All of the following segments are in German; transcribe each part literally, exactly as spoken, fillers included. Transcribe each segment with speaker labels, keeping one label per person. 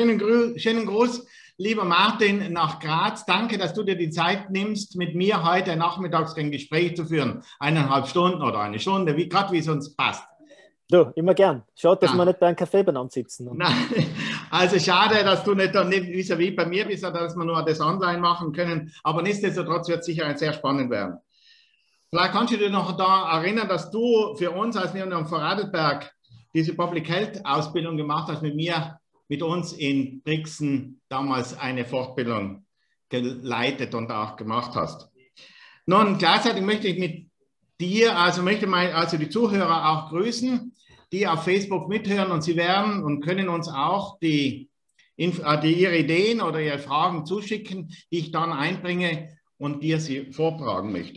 Speaker 1: Schönen, Grü schönen Gruß, lieber Martin, nach Graz. Danke, dass du dir die Zeit nimmst, mit mir heute nachmittags ein Gespräch zu führen. Eineinhalb Stunden oder eine Stunde, wie gerade wie es uns passt.
Speaker 2: Du, immer gern. Schade, dass
Speaker 1: Ja.
Speaker 2: wir nicht bei einem Café beieinander sitzen.
Speaker 1: Nein, also schade, dass du nicht, nicht vis-à-vis bei mir bist, dass wir nur das online machen können. Aber nichtsdestotrotz wird es sicher sehr spannend werden. Vielleicht kannst du dich noch da erinnern, dass du für uns, als wir in Vorarlberg diese Public Health Ausbildung gemacht hast, mit mir, mit uns in Brixen damals eine Fortbildung geleitet und auch gemacht hast. Nun, gleichzeitig möchte ich mit dir, also möchte mal, also die Zuhörer auch grüßen, die auf Facebook mithören, und sie werden und können uns auch die, die ihre Ideen oder ihre Fragen zuschicken, die ich dann einbringe und dir sie vortragen möchte.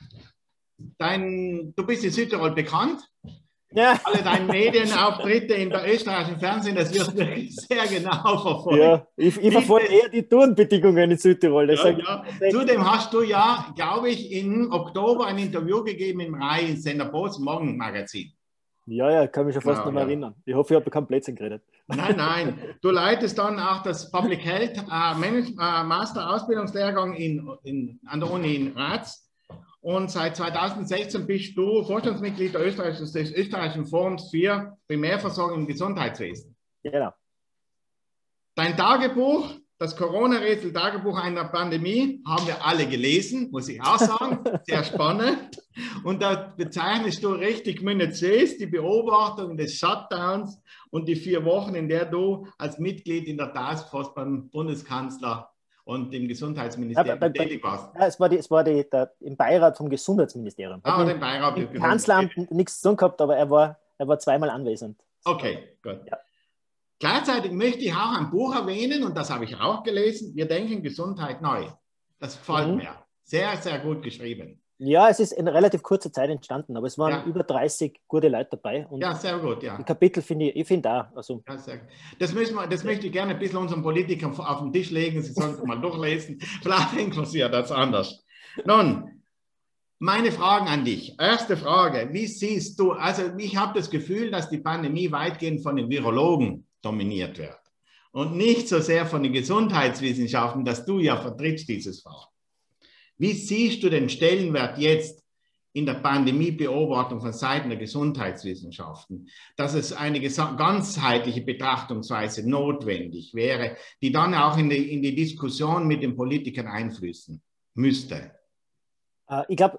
Speaker 1: Dein, du bist in Südtirol bekannt.
Speaker 2: Ja.
Speaker 1: Alle deine Medienauftritte in der österreichischen Fernsehen, das wird wirklich sehr genau verfolgt.
Speaker 2: Ja, ich, ich verfolge eher die Tourenbedingungen in Südtirol.
Speaker 1: Ja, ja. Zudem hast du ja, glaube ich, im Oktober ein Interview gegeben im Rai Sender Post Morgenmagazin.
Speaker 2: Ja, ja, kann mich schon fast
Speaker 1: genau,
Speaker 2: noch mal
Speaker 1: ja.
Speaker 2: erinnern. Ich hoffe, ich habe keinen Blödsinn geredet.
Speaker 1: Nein, nein. Du leitest dann auch das Public Health äh, äh, Master Ausbildungslehrgang in, in, an der Uni in Graz. Und seit zweitausendsechzehn bist du Vorstandsmitglied der Österreichischen, des österreichischen Forums für Primärversorgung im Gesundheitswesen.
Speaker 2: Genau.
Speaker 1: Dein Tagebuch, das Corona-Rätsel-Tagebuch einer Pandemie, haben wir alle gelesen, muss ich auch sagen. Sehr spannend. Und da bezeichnest du richtig minutiös die Beobachtung des Shutdowns und die vier Wochen, in der du als Mitglied in der Taskforce beim Bundeskanzler und im Gesundheitsministerium
Speaker 2: ja, bei,
Speaker 1: tätig warst.
Speaker 2: Ja, es war, die, es war die, der, im Beirat vom Gesundheitsministerium.
Speaker 1: Ah, mit, den Beirat.
Speaker 2: Im Kanzleramt nichts zu tun gehabt, aber er war, er war zweimal anwesend.
Speaker 1: Okay, gut.
Speaker 2: Ja.
Speaker 1: Gleichzeitig möchte ich auch ein Buch erwähnen, und das habe ich auch gelesen, Wir denken Gesundheit neu. Das gefällt mhm. mir. Sehr, sehr gut geschrieben.
Speaker 2: Ja, es ist in relativ kurzer Zeit entstanden, aber es waren
Speaker 1: ja.
Speaker 2: über dreißig gute Leute dabei. Und
Speaker 1: ja, sehr gut, ja.
Speaker 2: Die Kapitel finde ich, ich finde da. Also.
Speaker 1: Ja, sehr gut. Das, müssen wir, das möchte ich gerne ein bisschen unseren Politikern auf den Tisch legen. Sie sollen es mal durchlesen. Vielleicht inklusiert das anders. Nun, meine Fragen an dich. Erste Frage, wie siehst du, also ich habe das Gefühl, dass die Pandemie weitgehend von den Virologen dominiert wird und nicht so sehr von den Gesundheitswissenschaften, dass du ja vertrittst dieses Fach. Wie siehst du den Stellenwert jetzt in der Pandemiebeobachtung von Seiten der Gesundheitswissenschaften, dass es eine ganzheitliche Betrachtungsweise notwendig wäre, die dann auch in die, in die Diskussion mit den Politikern einfließen müsste?
Speaker 2: Ich glaube,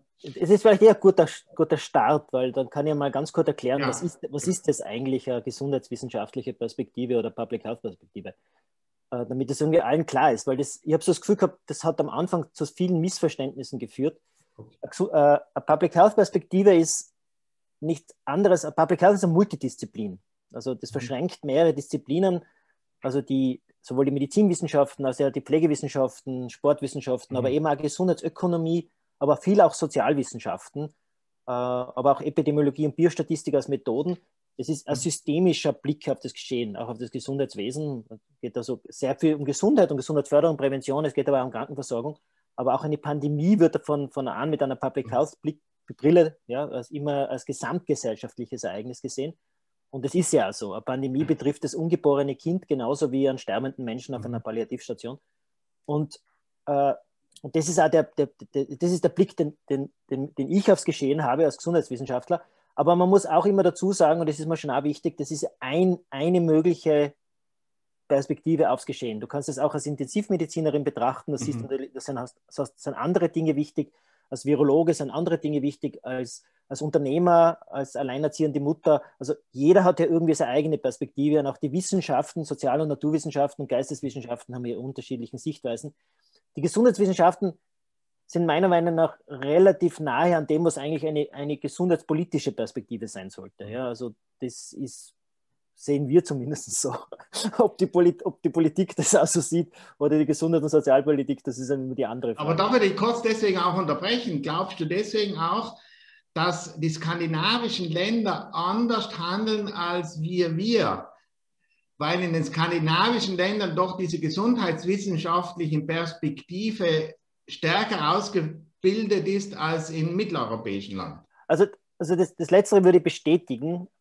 Speaker 2: es ist vielleicht eher ein guter, guter Start, weil dann kann ich mal ganz kurz erklären, ja. was, ist, was ist das eigentlich, eine gesundheitswissenschaftliche Perspektive oder Public Health Perspektive, äh, damit das irgendwie allen klar ist, weil das, ich habe so das Gefühl gehabt, das hat am Anfang zu vielen Missverständnissen geführt. Okay. Eine Public Health Perspektive ist nichts anderes, eine Public Health ist eine Multidisziplin, also das verschränkt mehrere Disziplinen, also die sowohl die Medizinwissenschaften als auch die Pflegewissenschaften, Sportwissenschaften, mhm. aber eben auch Gesundheitsökonomie, aber viel auch Sozialwissenschaften, äh, aber auch Epidemiologie und Biostatistik als Methoden. Es ist ein systemischer Blick auf das Geschehen, auch auf das Gesundheitswesen. Es geht also sehr viel um Gesundheit und Gesundheitsförderung, Prävention, es geht aber auch um Krankenversorgung. Aber auch eine Pandemie wird davon von an mit einer Public Health Blick, Brille, ja, als immer als gesamtgesellschaftliches Ereignis gesehen. Und es ist ja so, eine Pandemie betrifft das ungeborene Kind genauso wie einen sterbenden Menschen auf einer Palliativstation. Und äh, Und das ist auch der, der, der, das ist der Blick, den, den, den, den ich aufs Geschehen habe als Gesundheitswissenschaftler. Aber man muss auch immer dazu sagen, und das ist mir schon auch wichtig, das ist ein, eine mögliche Perspektive aufs Geschehen. Du kannst es auch als Intensivmedizinerin betrachten, das, mhm. ist, das, sind, das sind andere Dinge wichtig, als Virologe sind andere Dinge wichtig, als, als Unternehmer, als alleinerziehende Mutter. Also jeder hat ja irgendwie seine eigene Perspektive und auch die Wissenschaften, Sozial- und Naturwissenschaften und Geisteswissenschaften haben ja unterschiedliche Sichtweisen. Die Gesundheitswissenschaften sind meiner Meinung nach relativ nahe an dem, was eigentlich eine, eine gesundheitspolitische Perspektive sein sollte. Ja, also das ist, sehen wir zumindest so. Ob die, Polit, ob die Politik das auch so sieht oder die Gesundheit- und Sozialpolitik, das ist immer die andere Frage.
Speaker 1: Aber darf ich dich kurz deswegen auch unterbrechen? Glaubst du deswegen auch, dass die skandinavischen Länder anders handeln als wir, wir? Weil in den skandinavischen Ländern doch diese gesundheitswissenschaftlichen Perspektive stärker ausgebildet ist als im mitteleuropäischen Land.
Speaker 2: Also, also das, das Letztere würde ich bestätigen,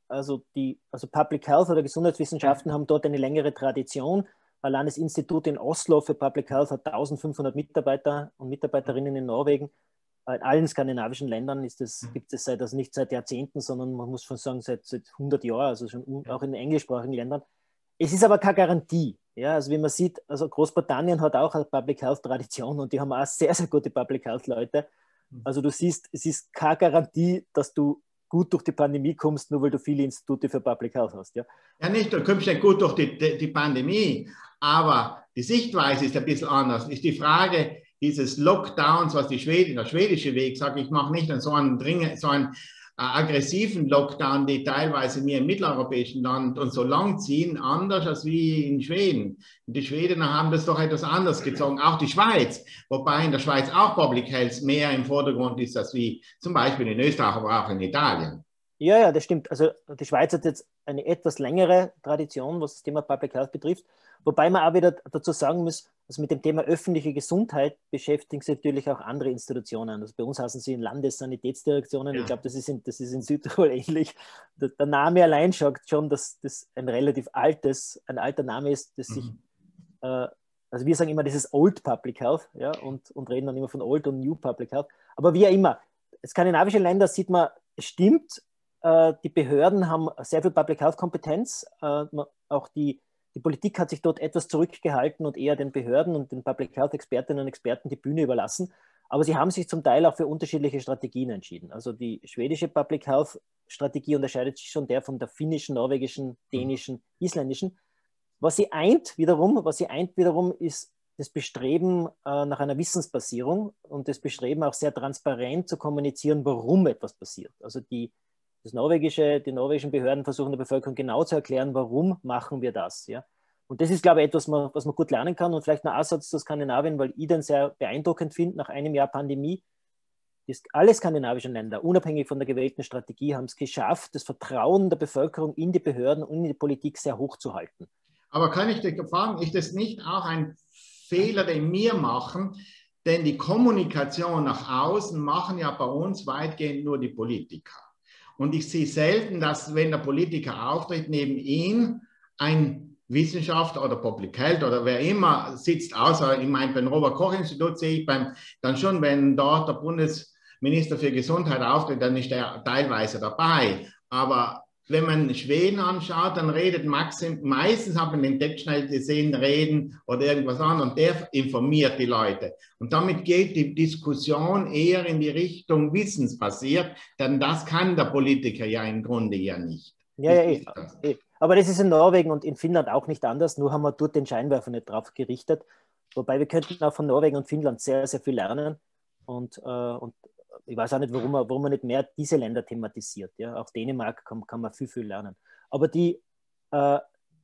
Speaker 2: also, die, also Public Health oder Gesundheitswissenschaften haben dort eine längere Tradition. Allein das Institut in Oslo für Public Health hat eintausendfünfhundert Mitarbeiter und Mitarbeiterinnen in Norwegen. In allen skandinavischen Ländern ist das, gibt es seit, also nicht seit Jahrzehnten, sondern man muss schon sagen, seit, seit hundert Jahren, also schon auch in den englischsprachigen Ländern. Es ist aber keine Garantie. Ja, also wie man sieht, also Großbritannien hat auch eine Public Health Tradition und die haben auch sehr, sehr gute Public Health Leute. Also du siehst, es ist keine Garantie, dass du gut durch die Pandemie kommst, nur weil du viele Institute für Public Health hast. Ja,
Speaker 1: ja nicht, du kommst nicht gut durch die, die, die Pandemie, aber die Sichtweise ist ein bisschen anders. Ist die Frage dieses Lockdowns, was die Schweden, der schwedische Weg sagt, ich mache nicht so einen, dringend, so einen äh, aggressiven Lockdown, die teilweise mir im mitteleuropäischen Land und so lang ziehen, anders als wie in Schweden. Und die Schweden haben das doch etwas anders gezogen, auch die Schweiz, wobei in der Schweiz auch Public Health mehr im Vordergrund ist, als wie zum Beispiel in Österreich, aber auch in Italien.
Speaker 2: Ja, ja, das stimmt. Also die Schweiz hat jetzt eine etwas längere Tradition, was das Thema Public Health betrifft, wobei man auch wieder dazu sagen muss, also mit dem Thema öffentliche Gesundheit beschäftigen sich natürlich auch andere Institutionen. Also bei uns heißen sie Landessanitätsdirektionen. Ja. Ich glaube, das ist in, das ist in Südtirol ähnlich. Der, der Name allein sagt schon, dass das ein relativ altes, ein alter Name ist, das mhm. sich, äh, also wir sagen immer, das ist Old Public Health, ja, und, und reden dann immer von Old und New Public Health. Aber wie auch immer, skandinavische Länder sieht man, es stimmt, äh, die Behörden haben sehr viel Public Health Kompetenz, äh, auch die Die Politik hat sich dort etwas zurückgehalten und eher den Behörden und den Public Health Expertinnen und Experten die Bühne überlassen. Aber sie haben sich zum Teil auch für unterschiedliche Strategien entschieden. Also die schwedische Public Health Strategie unterscheidet sich schon der von der finnischen, norwegischen, dänischen, isländischen. Was sie eint wiederum, was sie eint wiederum ist das Bestreben äh, nach einer Wissensbasierung und das Bestreben auch sehr transparent zu kommunizieren, warum etwas passiert. Also die Das norwegische, die norwegischen Behörden versuchen der Bevölkerung genau zu erklären, warum machen wir das. Ja? Und das ist, glaube ich, etwas, was man gut lernen kann. Und vielleicht noch ein Satz zu Skandinavien, weil ich den sehr beeindruckend finde, nach einem Jahr Pandemie. Alle skandinavischen Länder, unabhängig von der gewählten Strategie, haben es geschafft, das Vertrauen der Bevölkerung in die Behörden und in die Politik sehr hoch zu halten.
Speaker 1: Aber kann ich dich fragen, ist das nicht auch ein Fehler, den wir machen? Denn die Kommunikation nach außen machen ja bei uns weitgehend nur die Politiker. Und ich sehe selten, dass, wenn der Politiker auftritt, neben ihm ein Wissenschaftler oder Public Health oder wer immer sitzt, außer ich meine, beim Robert-Koch-Institut sehe ich beim, dann schon, wenn dort der Bundesminister für Gesundheit auftritt, dann ist er teilweise dabei. Aber wenn man Schweden anschaut, dann redet Maxim, meistens hat man den Text schnell gesehen, reden oder irgendwas anderes und der informiert die Leute. Und damit geht die Diskussion eher in die Richtung wissensbasiert, denn das kann der Politiker ja im Grunde ja nicht.
Speaker 2: Ja, ja, eh, eh. Aber das ist in Norwegen und in Finnland auch nicht anders, nur haben wir dort den Scheinwerfer nicht drauf gerichtet. Wobei wir könnten auch von Norwegen und Finnland sehr, sehr viel lernen und, äh, und ich weiß auch nicht, warum man, warum man nicht mehr diese Länder thematisiert. Ja? Auch Dänemark kann, kann man viel, viel lernen. Aber die, äh,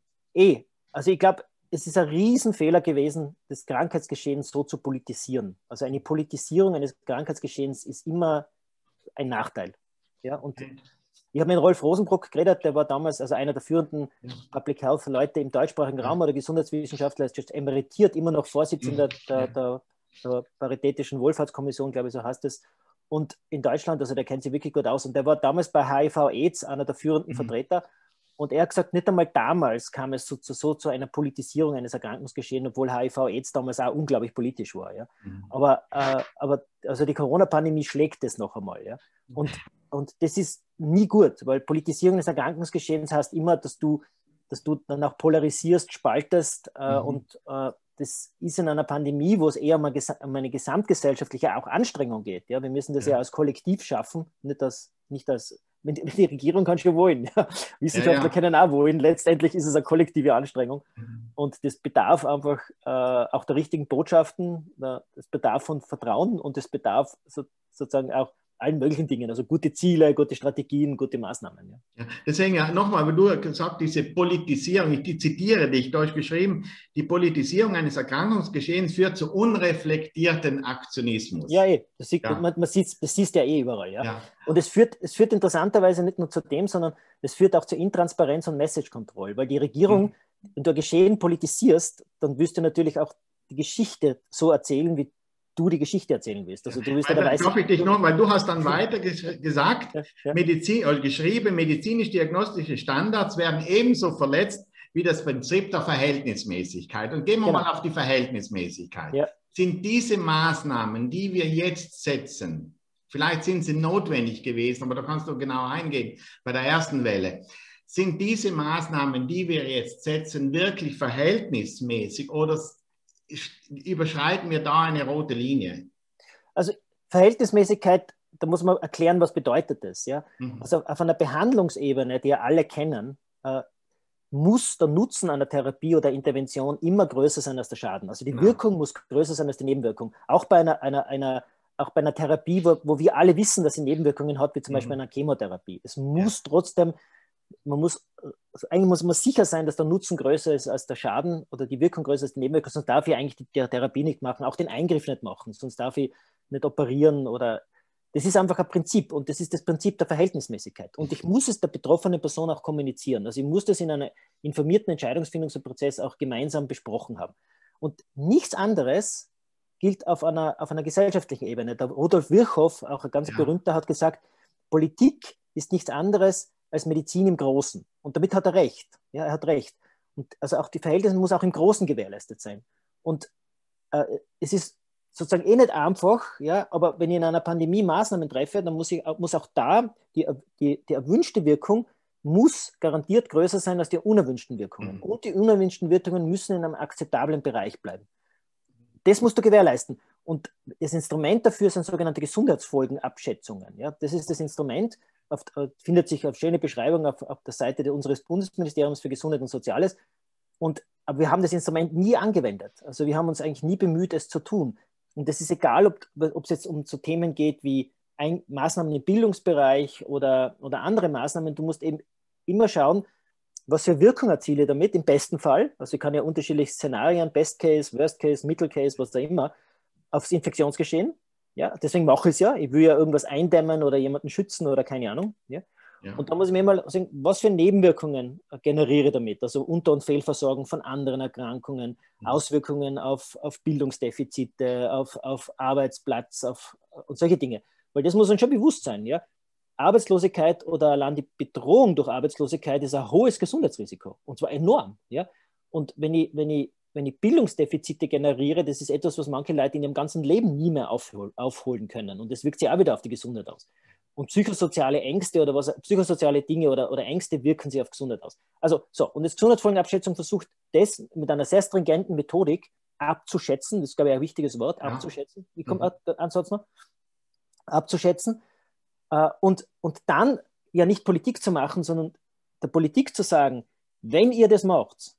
Speaker 2: eh, also ich glaube, es ist ein Riesenfehler gewesen, das Krankheitsgeschehen so zu politisieren. Also eine Politisierung eines Krankheitsgeschehens ist immer ein Nachteil. Ja? Und ich habe mit Rolf Rosenbrock geredet, der war damals also einer der führenden Public Health Leute im deutschsprachigen Raum oder Gesundheitswissenschaftler, ist jetzt emeritiert, immer noch Vorsitzender der, der, der Paritätischen Wohlfahrtskommission, glaube ich, so heißt es. Und in Deutschland, also der kennt sich wirklich gut aus. Und der war damals bei H I V-Aids einer der führenden mhm. Vertreter. Und er hat gesagt, nicht einmal damals kam es so zu, so zu einer Politisierung eines Erkrankungsgeschehens, obwohl H I V-Aids damals auch unglaublich politisch war. Ja? Mhm. Aber, äh, aber also die Corona-Pandemie schlägt das noch einmal. Ja? Und, und das ist nie gut, weil Politisierung des Erkrankungsgeschehens heißt immer, dass du, dass du dann auch polarisierst, spaltest äh, mhm. und äh, das ist in einer Pandemie, wo es eher um eine, um eine gesamtgesellschaftliche auch Anstrengung geht. Ja? Wir müssen das ja, ja als Kollektiv schaffen, nicht als, nicht als die Regierung kann schon wollen. Ja? Wissenschaftler ja, ja. können auch wollen. Letztendlich ist es eine kollektive Anstrengung. Mhm. Und das bedarf einfach äh, auch der richtigen Botschaften, das bedarf von Vertrauen und das bedarf so, sozusagen auch allen möglichen Dingen, also gute Ziele, gute Strategien, gute Maßnahmen. Ja.
Speaker 1: Ja, deswegen ja nochmal, weil du gesagt diese Politisierung, ich zitiere dich, da ist geschrieben, die Politisierung eines Erkrankungsgeschehens führt zu unreflektierten Aktionismus.
Speaker 2: Ja, eh, das sieht, ja. Man, man sieht, das siehst ja eh überall. Ja. Ja. Und es führt, es führt interessanterweise nicht nur zu dem, sondern es führt auch zu Intransparenz und Message Control, weil die Regierung, mhm. wenn du ein Geschehen politisierst, dann wirst du natürlich auch die Geschichte so erzählen, wie du die Geschichte erzählen willst. Also du willst
Speaker 1: weil,
Speaker 2: ja dabei
Speaker 1: darf ich dich noch, weil du hast dann weiter ges gesagt,
Speaker 2: ja, ja.
Speaker 1: Medizin, also geschrieben, medizinisch-diagnostische Standards werden ebenso verletzt wie das Prinzip der Verhältnismäßigkeit. Und gehen wir
Speaker 2: Genau.
Speaker 1: mal auf die Verhältnismäßigkeit.
Speaker 2: Ja.
Speaker 1: Sind diese Maßnahmen, die wir jetzt setzen, vielleicht sind sie notwendig gewesen, aber da kannst du genau eingehen, bei der ersten Welle, sind diese Maßnahmen, die wir jetzt setzen, wirklich verhältnismäßig oder überschreiten wir da eine rote Linie?
Speaker 2: Also Verhältnismäßigkeit, da muss man erklären, was bedeutet das. Ja?
Speaker 1: Mhm.
Speaker 2: Also auf einer Behandlungsebene, die ja alle kennen, äh, muss der Nutzen einer Therapie oder Intervention immer größer sein als der Schaden. Also die
Speaker 1: Genau.
Speaker 2: Wirkung muss größer sein als die Nebenwirkung. Auch bei einer, einer, einer, auch bei einer Therapie, wo, wo wir alle wissen, dass sie Nebenwirkungen hat, wie zum mhm. Beispiel einer Chemotherapie. Es muss ja. trotzdem, man muss, also eigentlich muss man sicher sein, dass der Nutzen größer ist als der Schaden oder die Wirkung größer als die Nebenwirkung, sonst darf ich eigentlich die Therapie nicht machen, auch den Eingriff nicht machen, sonst darf ich nicht operieren oder... Das ist einfach ein Prinzip und das ist das Prinzip der Verhältnismäßigkeit. Und ich muss es der betroffenen Person auch kommunizieren. Also ich muss das in einem informierten Entscheidungsfindungsprozess auch gemeinsam besprochen haben. Und nichts anderes gilt auf einer, auf einer gesellschaftlichen Ebene. Der Rudolf Virchow, auch ein ganz ja. berühmter, hat gesagt, Politik ist nichts anderes als Medizin im Großen. Und damit hat er recht. Ja, er hat recht. Und also auch die Verhältnisse muss auch im Großen gewährleistet sein. Und äh, es ist sozusagen eh nicht einfach, ja, aber wenn ich in einer Pandemie Maßnahmen treffe, dann muss, ich, muss auch da die, die, die erwünschte Wirkung muss garantiert größer sein als die unerwünschten Wirkungen. Mhm. Und die unerwünschten Wirkungen müssen in einem akzeptablen Bereich bleiben. Das musst du gewährleisten. Und das Instrument dafür sind sogenannte Gesundheitsfolgenabschätzungen. Ja, das ist das Instrument, auf, findet sich auf schöne Beschreibung auf, auf der Seite unseres Bundesministeriums für Gesundheit und Soziales. Und, aber wir haben das Instrument nie angewendet. Also wir haben uns eigentlich nie bemüht, es zu tun. Und das ist egal, ob, ob es jetzt um so Themen geht wie ein, Maßnahmen im Bildungsbereich oder, oder andere Maßnahmen. Du musst eben immer schauen, was für Wirkung erziele ich damit, im besten Fall. Also ich kann ja unterschiedliche Szenarien, Best Case, Worst Case, Middle Case, was da immer, aufs Infektionsgeschehen. Ja, deswegen mache ich es ja. Ich will ja irgendwas eindämmen oder jemanden schützen oder keine Ahnung. Ja. Ja. Und da muss ich mir mal sagen, was für Nebenwirkungen generiere ich damit? Also Unter- und Fehlversorgung von anderen Erkrankungen, mhm. Auswirkungen auf, auf Bildungsdefizite, auf, auf Arbeitsplatz auf, und solche Dinge. Weil das muss uns schon bewusst sein. Ja? Arbeitslosigkeit oder allein die Bedrohung durch Arbeitslosigkeit ist ein hohes Gesundheitsrisiko. Und zwar enorm. Ja? Und wenn ich, wenn ich, wenn ich Bildungsdefizite generiere, das ist etwas, was manche Leute in ihrem ganzen Leben nie mehr aufhol, aufholen können. Und das wirkt sich auch wieder auf die Gesundheit aus. Und psychosoziale Ängste oder was, psychosoziale Dinge oder, oder Ängste wirken sich auf Gesundheit aus. Also so, und jetzt Gesundheitsfolgenabschätzung versucht, das mit einer sehr stringenten Methodik abzuschätzen, das ist, glaube ich, ein wichtiges Wort, ja. abzuschätzen, wie kommt mhm. der Ansatz noch? Abzuschätzen äh, und, und dann ja nicht Politik zu machen, sondern der Politik zu sagen, wenn ihr das macht,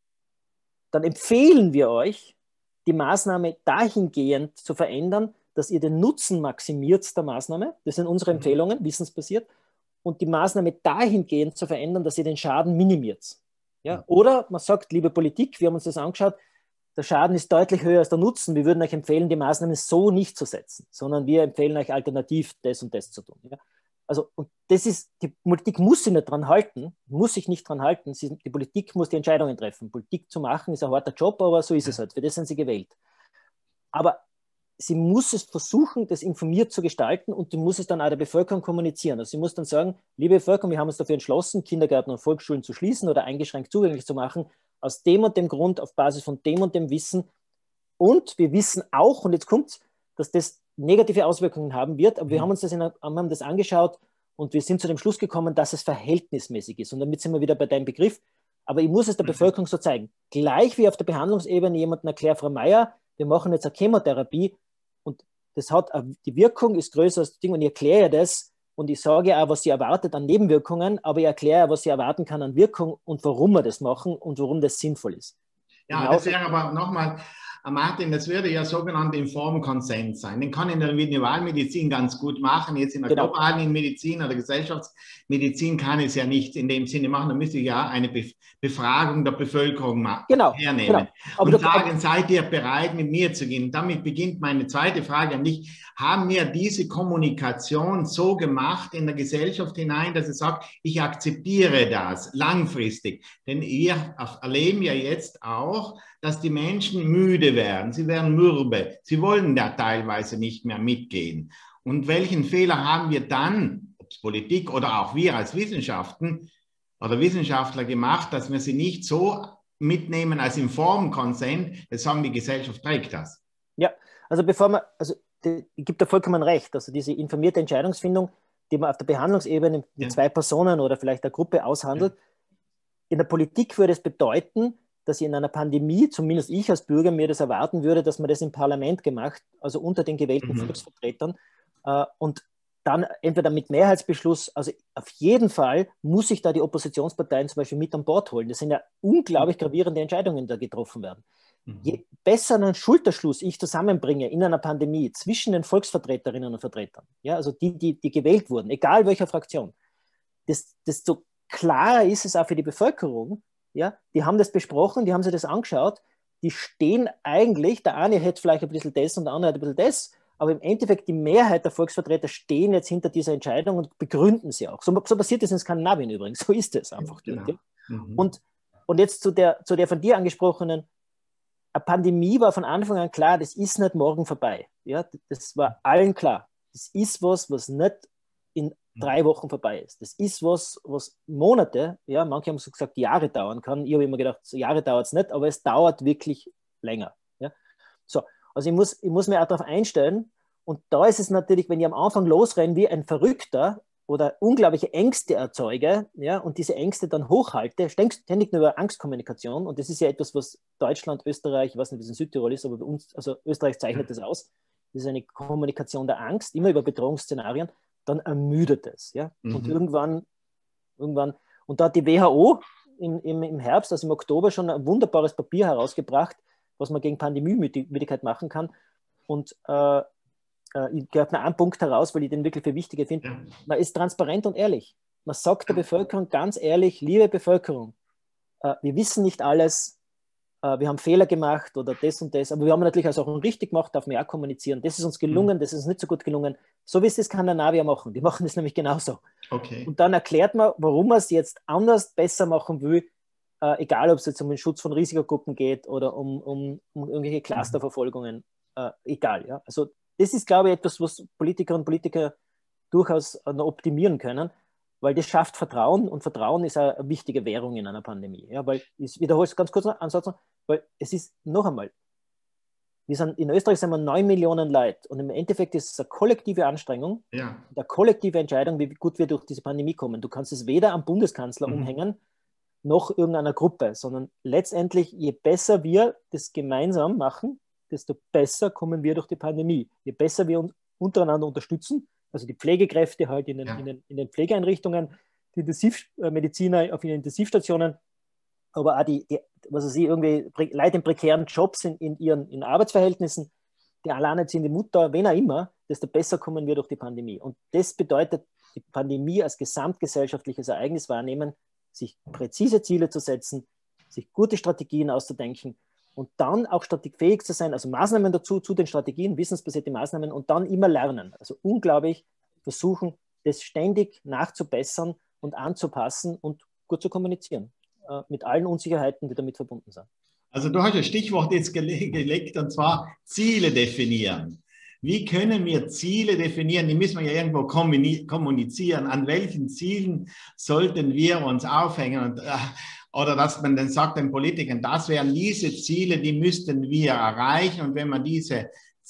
Speaker 2: dann empfehlen wir euch, die Maßnahme dahingehend zu verändern, dass ihr den Nutzen maximiert der Maßnahme. Das sind unsere Empfehlungen, wissensbasiert. Und die Maßnahme dahingehend zu verändern, dass ihr den Schaden minimiert. Ja? Oder man sagt, liebe Politik, wir haben uns das angeschaut, der Schaden ist deutlich höher als der Nutzen. Wir würden euch empfehlen, die Maßnahme so nicht zu setzen, sondern wir empfehlen euch alternativ das und das zu tun. Ja? Also, und das ist, die Politik muss sich nicht dran halten, muss sich nicht dran halten. Sie, die Politik muss die Entscheidungen treffen. Politik zu machen ist ein harter Job, aber so ist es halt. Für das sind sie gewählt. Aber sie muss es versuchen, das informiert zu gestalten und sie muss es dann auch der Bevölkerung kommunizieren. Also sie muss dann sagen, liebe Bevölkerung, wir haben uns dafür entschlossen, Kindergärten und Volksschulen zu schließen oder eingeschränkt zugänglich zu machen, aus dem und dem Grund, auf Basis von dem und dem Wissen. Und wir wissen auch, und jetzt kommt es, dass das negative Auswirkungen haben wird, aber wir haben uns das, in, haben das angeschaut und wir sind zu dem Schluss gekommen, dass es verhältnismäßig ist. Und damit sind wir wieder bei deinem Begriff. Aber ich muss es der Bevölkerung so zeigen. Gleich wie auf der Behandlungsebene jemandem erklärt, Frau Meier, wir machen jetzt eine Chemotherapie, und das hat, die Wirkung ist größer als das Ding und ich erkläre das und ich sage auch, was sie erwartet an Nebenwirkungen, aber ich erkläre, was sie erwarten kann an Wirkung und warum wir das machen und warum das sinnvoll ist.
Speaker 1: Ja, genau. Das wäre aber nochmal, Martin, das würde ja sogenannt Informed Consent sein. Den kann in der Individualmedizin ganz gut machen. Jetzt in der genau. globalen Medizin oder Gesellschaftsmedizin kann es ja nicht in dem Sinne machen. Da müsste ich ja eine Befragung der Bevölkerung machen,
Speaker 2: genau,
Speaker 1: hernehmen
Speaker 2: genau.
Speaker 1: und da, sagen, seid ihr bereit, mit mir zu gehen? Damit beginnt meine zweite Frage an dich. Haben wir diese Kommunikation so gemacht in der Gesellschaft hinein, dass es sagt, ich akzeptiere das langfristig? Denn wir erleben ja jetzt auch, dass die Menschen müde werden, sie werden mürbe, sie wollen ja teilweise nicht mehr mitgehen. Und welchen Fehler haben wir dann, ob es Politik oder auch wir als Wissenschaften oder Wissenschaftler gemacht, dass wir sie nicht so mitnehmen als informed consent, das sagen, die Gesellschaft trägt das.
Speaker 2: Ja, also bevor man, also ich gebe da vollkommen recht, also diese informierte Entscheidungsfindung, die man auf der Behandlungsebene mit ja. zwei Personen oder vielleicht einer Gruppe aushandelt, ja. In der Politik würde es bedeuten, dass ich in einer Pandemie, zumindest ich als Bürger, mir das erwarten würde, dass man das im Parlament gemacht, also unter den gewählten mhm. Volksvertretern äh, und dann entweder mit Mehrheitsbeschluss, also auf jeden Fall muss ich da die Oppositionsparteien zum Beispiel mit an Bord holen. Das sind ja unglaublich gravierende Entscheidungen, die da getroffen werden. Mhm. Je besser einen Schulterschluss ich zusammenbringe in einer Pandemie zwischen den Volksvertreterinnen und Vertretern, ja, also die, die, die gewählt wurden, egal welcher Fraktion, desto klarer ist es auch für die Bevölkerung, ja, die haben das besprochen, die haben sich das angeschaut, die stehen eigentlich, der eine hätte vielleicht ein bisschen das und der andere hat ein bisschen das, aber im Endeffekt die Mehrheit der Volksvertreter stehen jetzt hinter dieser Entscheidung und begründen sie auch. So, so passiert es in Skandinavien übrigens, so ist es einfach. Ja, genau. mhm. und, und jetzt zu der, zu der von dir angesprochenen, eine Pandemie war von Anfang an klar, das ist nicht morgen vorbei. Ja, das war allen klar. Das ist was, was nicht in drei Wochen vorbei ist. Das ist was, was Monate, ja, manche haben so gesagt, Jahre dauern kann. Ich habe immer gedacht, so Jahre dauert es nicht, aber es dauert wirklich länger. Ja? So, also ich muss, ich muss mich auch darauf einstellen und da ist es natürlich, wenn ich am Anfang losrenne wie ein Verrückter oder unglaubliche Ängste erzeuge, ja, und diese Ängste dann hochhalte, ständig nur über Angstkommunikation und das ist ja etwas, was Deutschland, Österreich, ich weiß nicht, wie es in Südtirol ist, aber bei uns, also Österreich zeichnet das aus, das ist eine Kommunikation der Angst, immer über Bedrohungsszenarien, dann ermüdet es. Ja? Mhm. Und irgendwann, irgendwann, und da hat die W H O im, im, im Herbst, also im Oktober, schon ein wunderbares Papier herausgebracht, was man gegen Pandemiemüdigkeit machen kann. Und äh, äh, ich greife noch einen Punkt heraus, weil ich den wirklich für wichtig finde. Ja. Man ist transparent und ehrlich. Man sagt der Bevölkerung ganz ehrlich, liebe Bevölkerung, äh, wir wissen nicht alles, äh, wir haben Fehler gemacht oder das und das, aber wir haben natürlich auch Sachen richtig gemacht, darf man auch kommunizieren. Das ist uns gelungen, mhm. das ist uns nicht so gut gelungen. So wie es die Skandinavier machen. Die machen das nämlich genauso. Okay. Und dann erklärt man, warum man es jetzt anders, besser machen will, äh, egal ob es jetzt um den Schutz von Risikogruppen geht oder um, um, um irgendwelche Clusterverfolgungen, äh, egal. Ja? Also das ist, glaube ich, etwas, was Politikerinnen und Politiker durchaus äh, noch optimieren können, weil das schafft Vertrauen und Vertrauen ist eine, eine wichtige Währung in einer Pandemie. Ja? Weil, ich wiederhole es ganz kurz einen Satz, weil es ist noch einmal, wir sind, in Österreich sind wir neun Millionen Leute und im Endeffekt ist es eine kollektive Anstrengung, ja. eine kollektive Entscheidung, wie gut wir durch diese Pandemie kommen. Du kannst es weder am Bundeskanzler mhm. umhängen, noch irgendeiner Gruppe, sondern letztendlich, je besser wir das gemeinsam machen, desto besser kommen wir durch die Pandemie. Je besser wir uns untereinander unterstützen, also die Pflegekräfte halt in den, ja. in den, in den Pflegeeinrichtungen, die Intensivmediziner auf den Intensivstationen, aber auch die, die was weiß ich, irgendwie Leute in prekären Jobs in, in ihren in Arbeitsverhältnissen, die alleinerziehende Mutter, wen auch immer, desto besser kommen wir durch die Pandemie. Und das bedeutet, die Pandemie als gesamtgesellschaftliches Ereignis wahrnehmen, sich präzise Ziele zu setzen, sich gute Strategien auszudenken und dann auch strategiefähig zu sein, also Maßnahmen dazu, zu den Strategien, wissensbasierte Maßnahmen und dann immer lernen. Also unglaublich versuchen, das ständig nachzubessern und anzupassen und gut zu kommunizieren. Mit allen Unsicherheiten, die damit verbunden sind.
Speaker 1: Also du hast ein Stichwort jetzt gelegt, und zwar Ziele definieren. Wie können wir Ziele definieren? Die müssen wir ja irgendwo kommunizieren. An welchen Zielen sollten wir uns aufhängen? Und, äh, oder dass man dann sagt den Politikern, das wären diese Ziele, die müssten wir erreichen. Und wenn wir diese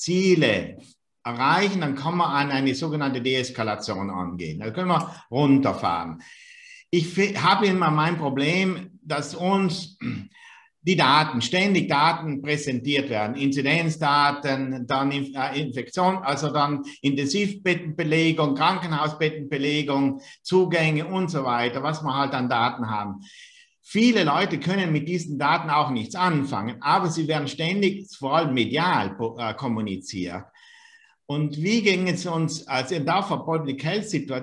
Speaker 1: Ziele erreichen, dann kann man an eine sogenannte Deeskalation angehen. Da können wir runterfahren. Ich habe immer mein Problem, dass uns die Daten, ständig Daten präsentiert werden, Inzidenzdaten, dann Infektion, also dann Intensivbettenbelegung, Krankenhausbettenbelegung, Zugänge und so weiter, was wir halt an Daten haben. Viele Leute können mit diesen Daten auch nichts anfangen, aber sie werden ständig, vor allem medial, kommuniziert. Und wie ging es uns, also da von Public Health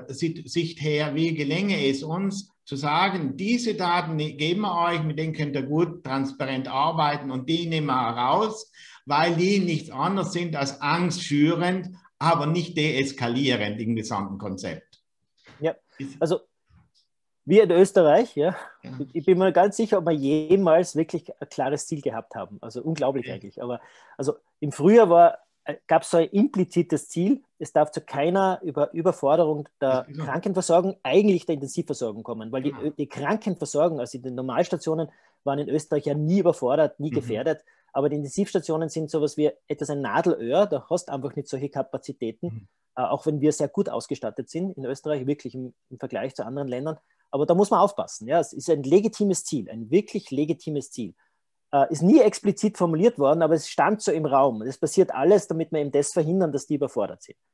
Speaker 1: Sicht her, wie gelänge es uns zu sagen, diese Daten geben wir euch, mit denen könnt ihr gut transparent arbeiten und die nehmen wir heraus, weil die nichts anderes sind als angstschürend, aber nicht deeskalierend im gesamten Konzept.
Speaker 2: Ja, also Wir in Österreich, ja. ja. Ich bin mir ganz sicher, ob wir jemals wirklich ein klares Ziel gehabt haben. Also unglaublich ja. eigentlich. Aber also im Frühjahr war, gab es so ein implizites Ziel, es darf zu keiner Über Überforderung der Krankenversorgung, eigentlich der Intensivversorgung kommen, weil die, die Krankenversorgung, also die Normalstationen, waren in Österreich ja nie überfordert, nie mhm. gefährdet, aber die Intensivstationen sind sowas wie etwas ein Nadelöhr, da hast du einfach nicht solche Kapazitäten, mhm. äh, auch wenn wir sehr gut ausgestattet sind in Österreich, wirklich im, im Vergleich zu anderen Ländern. Aber da muss man aufpassen. Ja? Es ist ein legitimes Ziel, ein wirklich legitimes Ziel. Äh, ist nie explizit formuliert worden, aber es stand so im Raum. Es passiert alles, damit wir eben das verhindern, dass die überfordert sind.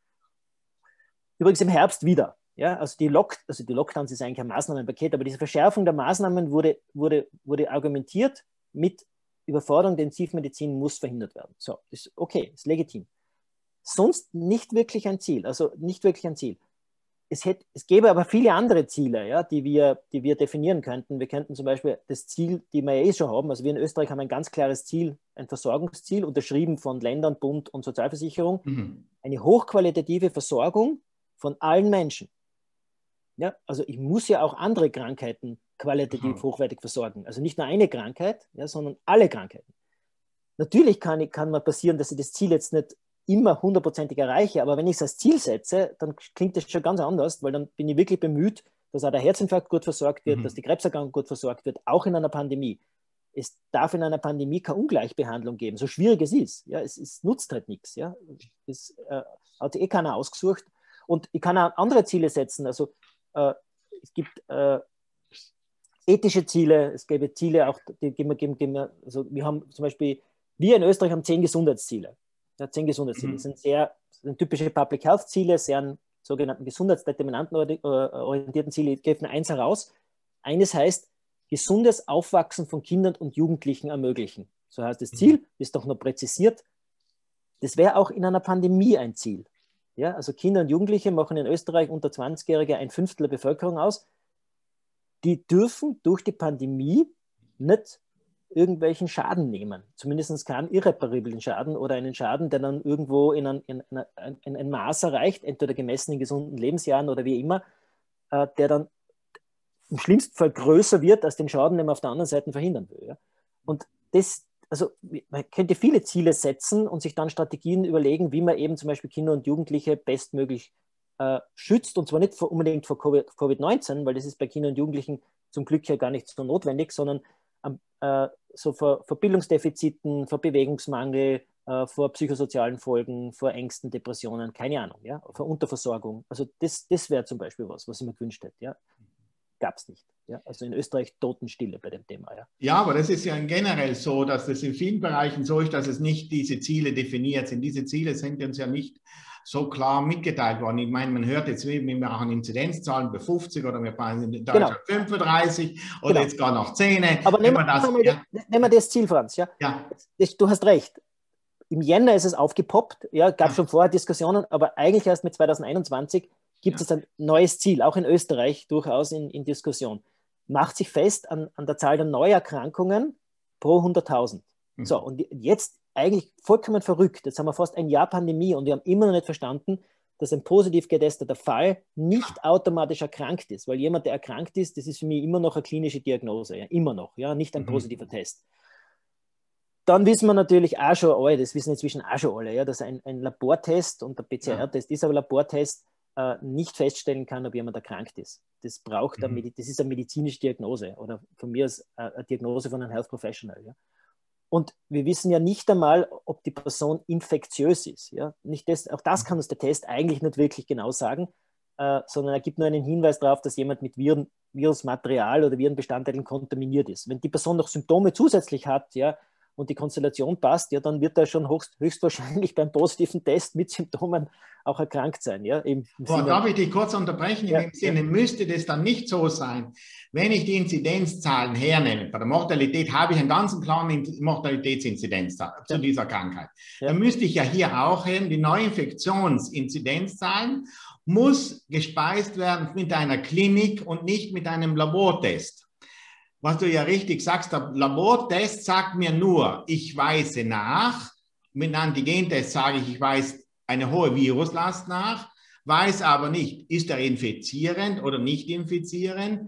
Speaker 2: Übrigens im Herbst wieder. Ja? Also, die Lock also die Lockdowns ist eigentlich ein Maßnahmenpaket, aber diese Verschärfung der Maßnahmen wurde, wurde, wurde argumentiert mit Überforderung der Intensivmedizin muss verhindert werden. So, ist okay, ist legitim. Sonst nicht wirklich ein Ziel. Also nicht wirklich ein Ziel. Es, hätte, es gäbe aber viele andere Ziele, ja, die, wir, die wir definieren könnten. Wir könnten zum Beispiel das Ziel, die wir ja eh schon haben, also wir in Österreich haben ein ganz klares Ziel, ein Versorgungsziel, unterschrieben von Ländern, Bund und Sozialversicherung, mhm. eine hochqualitative Versorgung von allen Menschen. Ja, also ich muss ja auch andere Krankheiten qualitativ mhm. hochwertig versorgen. Also nicht nur eine Krankheit, ja, sondern alle Krankheiten. Natürlich kann, kann man passieren, dass ich das Ziel jetzt nicht immer hundertprozentig erreiche, aber wenn ich es als Ziel setze, dann klingt das schon ganz anders, weil dann bin ich wirklich bemüht, dass auch der Herzinfarkt gut versorgt wird, mhm. dass die Krebserkrankung gut versorgt wird, auch in einer Pandemie. Es darf in einer Pandemie keine Ungleichbehandlung geben, so schwierig es ist. Ja, es, es nutzt halt nichts. Ja. Das äh, hat eh keiner ausgesucht. Und ich kann auch andere Ziele setzen. Also äh, es gibt äh, ethische Ziele, es gäbe Ziele auch, die geben wir, geben, geben wir, also wir haben zum Beispiel, wir in Österreich haben zehn Gesundheitsziele. Ja, zehn Gesundheitsziele. Mhm. Das sind sehr sind typische Public Health Ziele, sehr an sogenannten gesundheitsdeterminanten orientierten Ziele. Ich greife eins heraus. Eines heißt, gesundes Aufwachsen von Kindern und Jugendlichen ermöglichen. So heißt das Ziel, ist doch noch präzisiert. Das wäre auch in einer Pandemie ein Ziel. Ja, also Kinder und Jugendliche machen in Österreich unter zwanzig-Jährige ein Fünftel der Bevölkerung aus. Die dürfen durch die Pandemie nicht irgendwelchen Schaden nehmen. Zumindest keinen irreparablen Schaden oder einen Schaden, der dann irgendwo in ein, in, ein, in ein Maß erreicht, entweder gemessen in gesunden Lebensjahren oder wie immer, äh, der dann im schlimmsten Fall größer wird, als den Schaden, den man auf der anderen Seite verhindern will. Ja? Und das, also man könnte viele Ziele setzen und sich dann Strategien überlegen, wie man eben zum Beispiel Kinder und Jugendliche bestmöglich äh, schützt, und zwar nicht vor, unbedingt vor Covid neunzehn, weil das ist bei Kindern und Jugendlichen zum Glück ja gar nicht so notwendig, sondern äh, so vor, vor Bildungsdefiziten, vor Bewegungsmangel, äh, vor psychosozialen Folgen, vor Ängsten, Depressionen, keine Ahnung, ja, vor Unterversorgung. Also das, das wäre zum Beispiel was, was ich mir gewünscht hätte. Ja. Gab es nicht. Ja. Also in Österreich Totenstille bei dem Thema. Ja.
Speaker 1: ja, aber das ist ja generell so, dass es in vielen Bereichen so ist, dass es nicht diese Ziele definiert sind. Diese Ziele sind uns ja nicht so klar mitgeteilt worden. Ich meine, man hört jetzt, wir machen Inzidenzzahlen bei fünfzig oder wir machen in Deutschland genau. fünfunddreißig oder genau. jetzt gar noch zehn.
Speaker 2: Aber nehmen wir das, ja. nehmen wir das Ziel, Franz. Ja?
Speaker 1: Ja.
Speaker 2: Das, du hast recht. Im Jänner ist es aufgepoppt. Ja, gab ja. schon vorher Diskussionen, aber eigentlich erst mit zwanzig einundzwanzig gibt ja. es ein neues Ziel, auch in Österreich durchaus in, in Diskussion. Macht sich fest an, an der Zahl der Neuerkrankungen pro hunderttausend. Mhm. So, und jetzt eigentlich vollkommen verrückt. Jetzt haben wir fast ein Jahr Pandemie und wir haben immer noch nicht verstanden, dass ein positiv getesteter Fall nicht automatisch erkrankt ist, weil jemand, der erkrankt ist, das ist für mich immer noch eine klinische Diagnose, ja, immer noch, ja, nicht ein positiver mhm. Test. Dann wissen wir natürlich auch schon alle, das wissen inzwischen auch schon alle, ja, dass ein, ein Labortest, und der P C R-Test ja. ist aber Labortest, äh, nicht feststellen kann, ob jemand erkrankt ist. Das braucht mhm. eine, das ist eine medizinische Diagnose oder von mir aus eine Diagnose von einem Health Professional, ja. Und wir wissen ja nicht einmal, ob die Person infektiös ist. Ja? Nicht das, auch das kann uns der Test eigentlich nicht wirklich genau sagen, äh, sondern er gibt nur einen Hinweis darauf, dass jemand mit Viren, Virusmaterial oder Virenbestandteilen kontaminiert ist. Wenn die Person noch Symptome zusätzlich hat, ja, und die Konstellation passt, ja, dann wird er schon höchst, höchstwahrscheinlich beim positiven Test mit Symptomen auch erkrankt sein. Ja, im
Speaker 1: Boah, darf ich dich kurz unterbrechen? In ja, dem Sinne, ja. müsste das dann nicht so sein, wenn ich die Inzidenzzahlen hernehme, bei der Mortalität habe ich einen ganz klaren Mortalitätsinzidenzzahl ja. zu dieser Krankheit. Ja. Dann müsste ich ja hier auch hin, die Neuinfektionsinzidenzzahlen muss gespeist werden mit einer Klinik und nicht mit einem Labortest. Was du ja richtig sagst, der Labortest sagt mir nur, ich weise nach. Mit einem Antigentest sage ich, ich weise eine hohe Viruslast nach, weiß aber nicht, ist er infizierend oder nicht infizierend.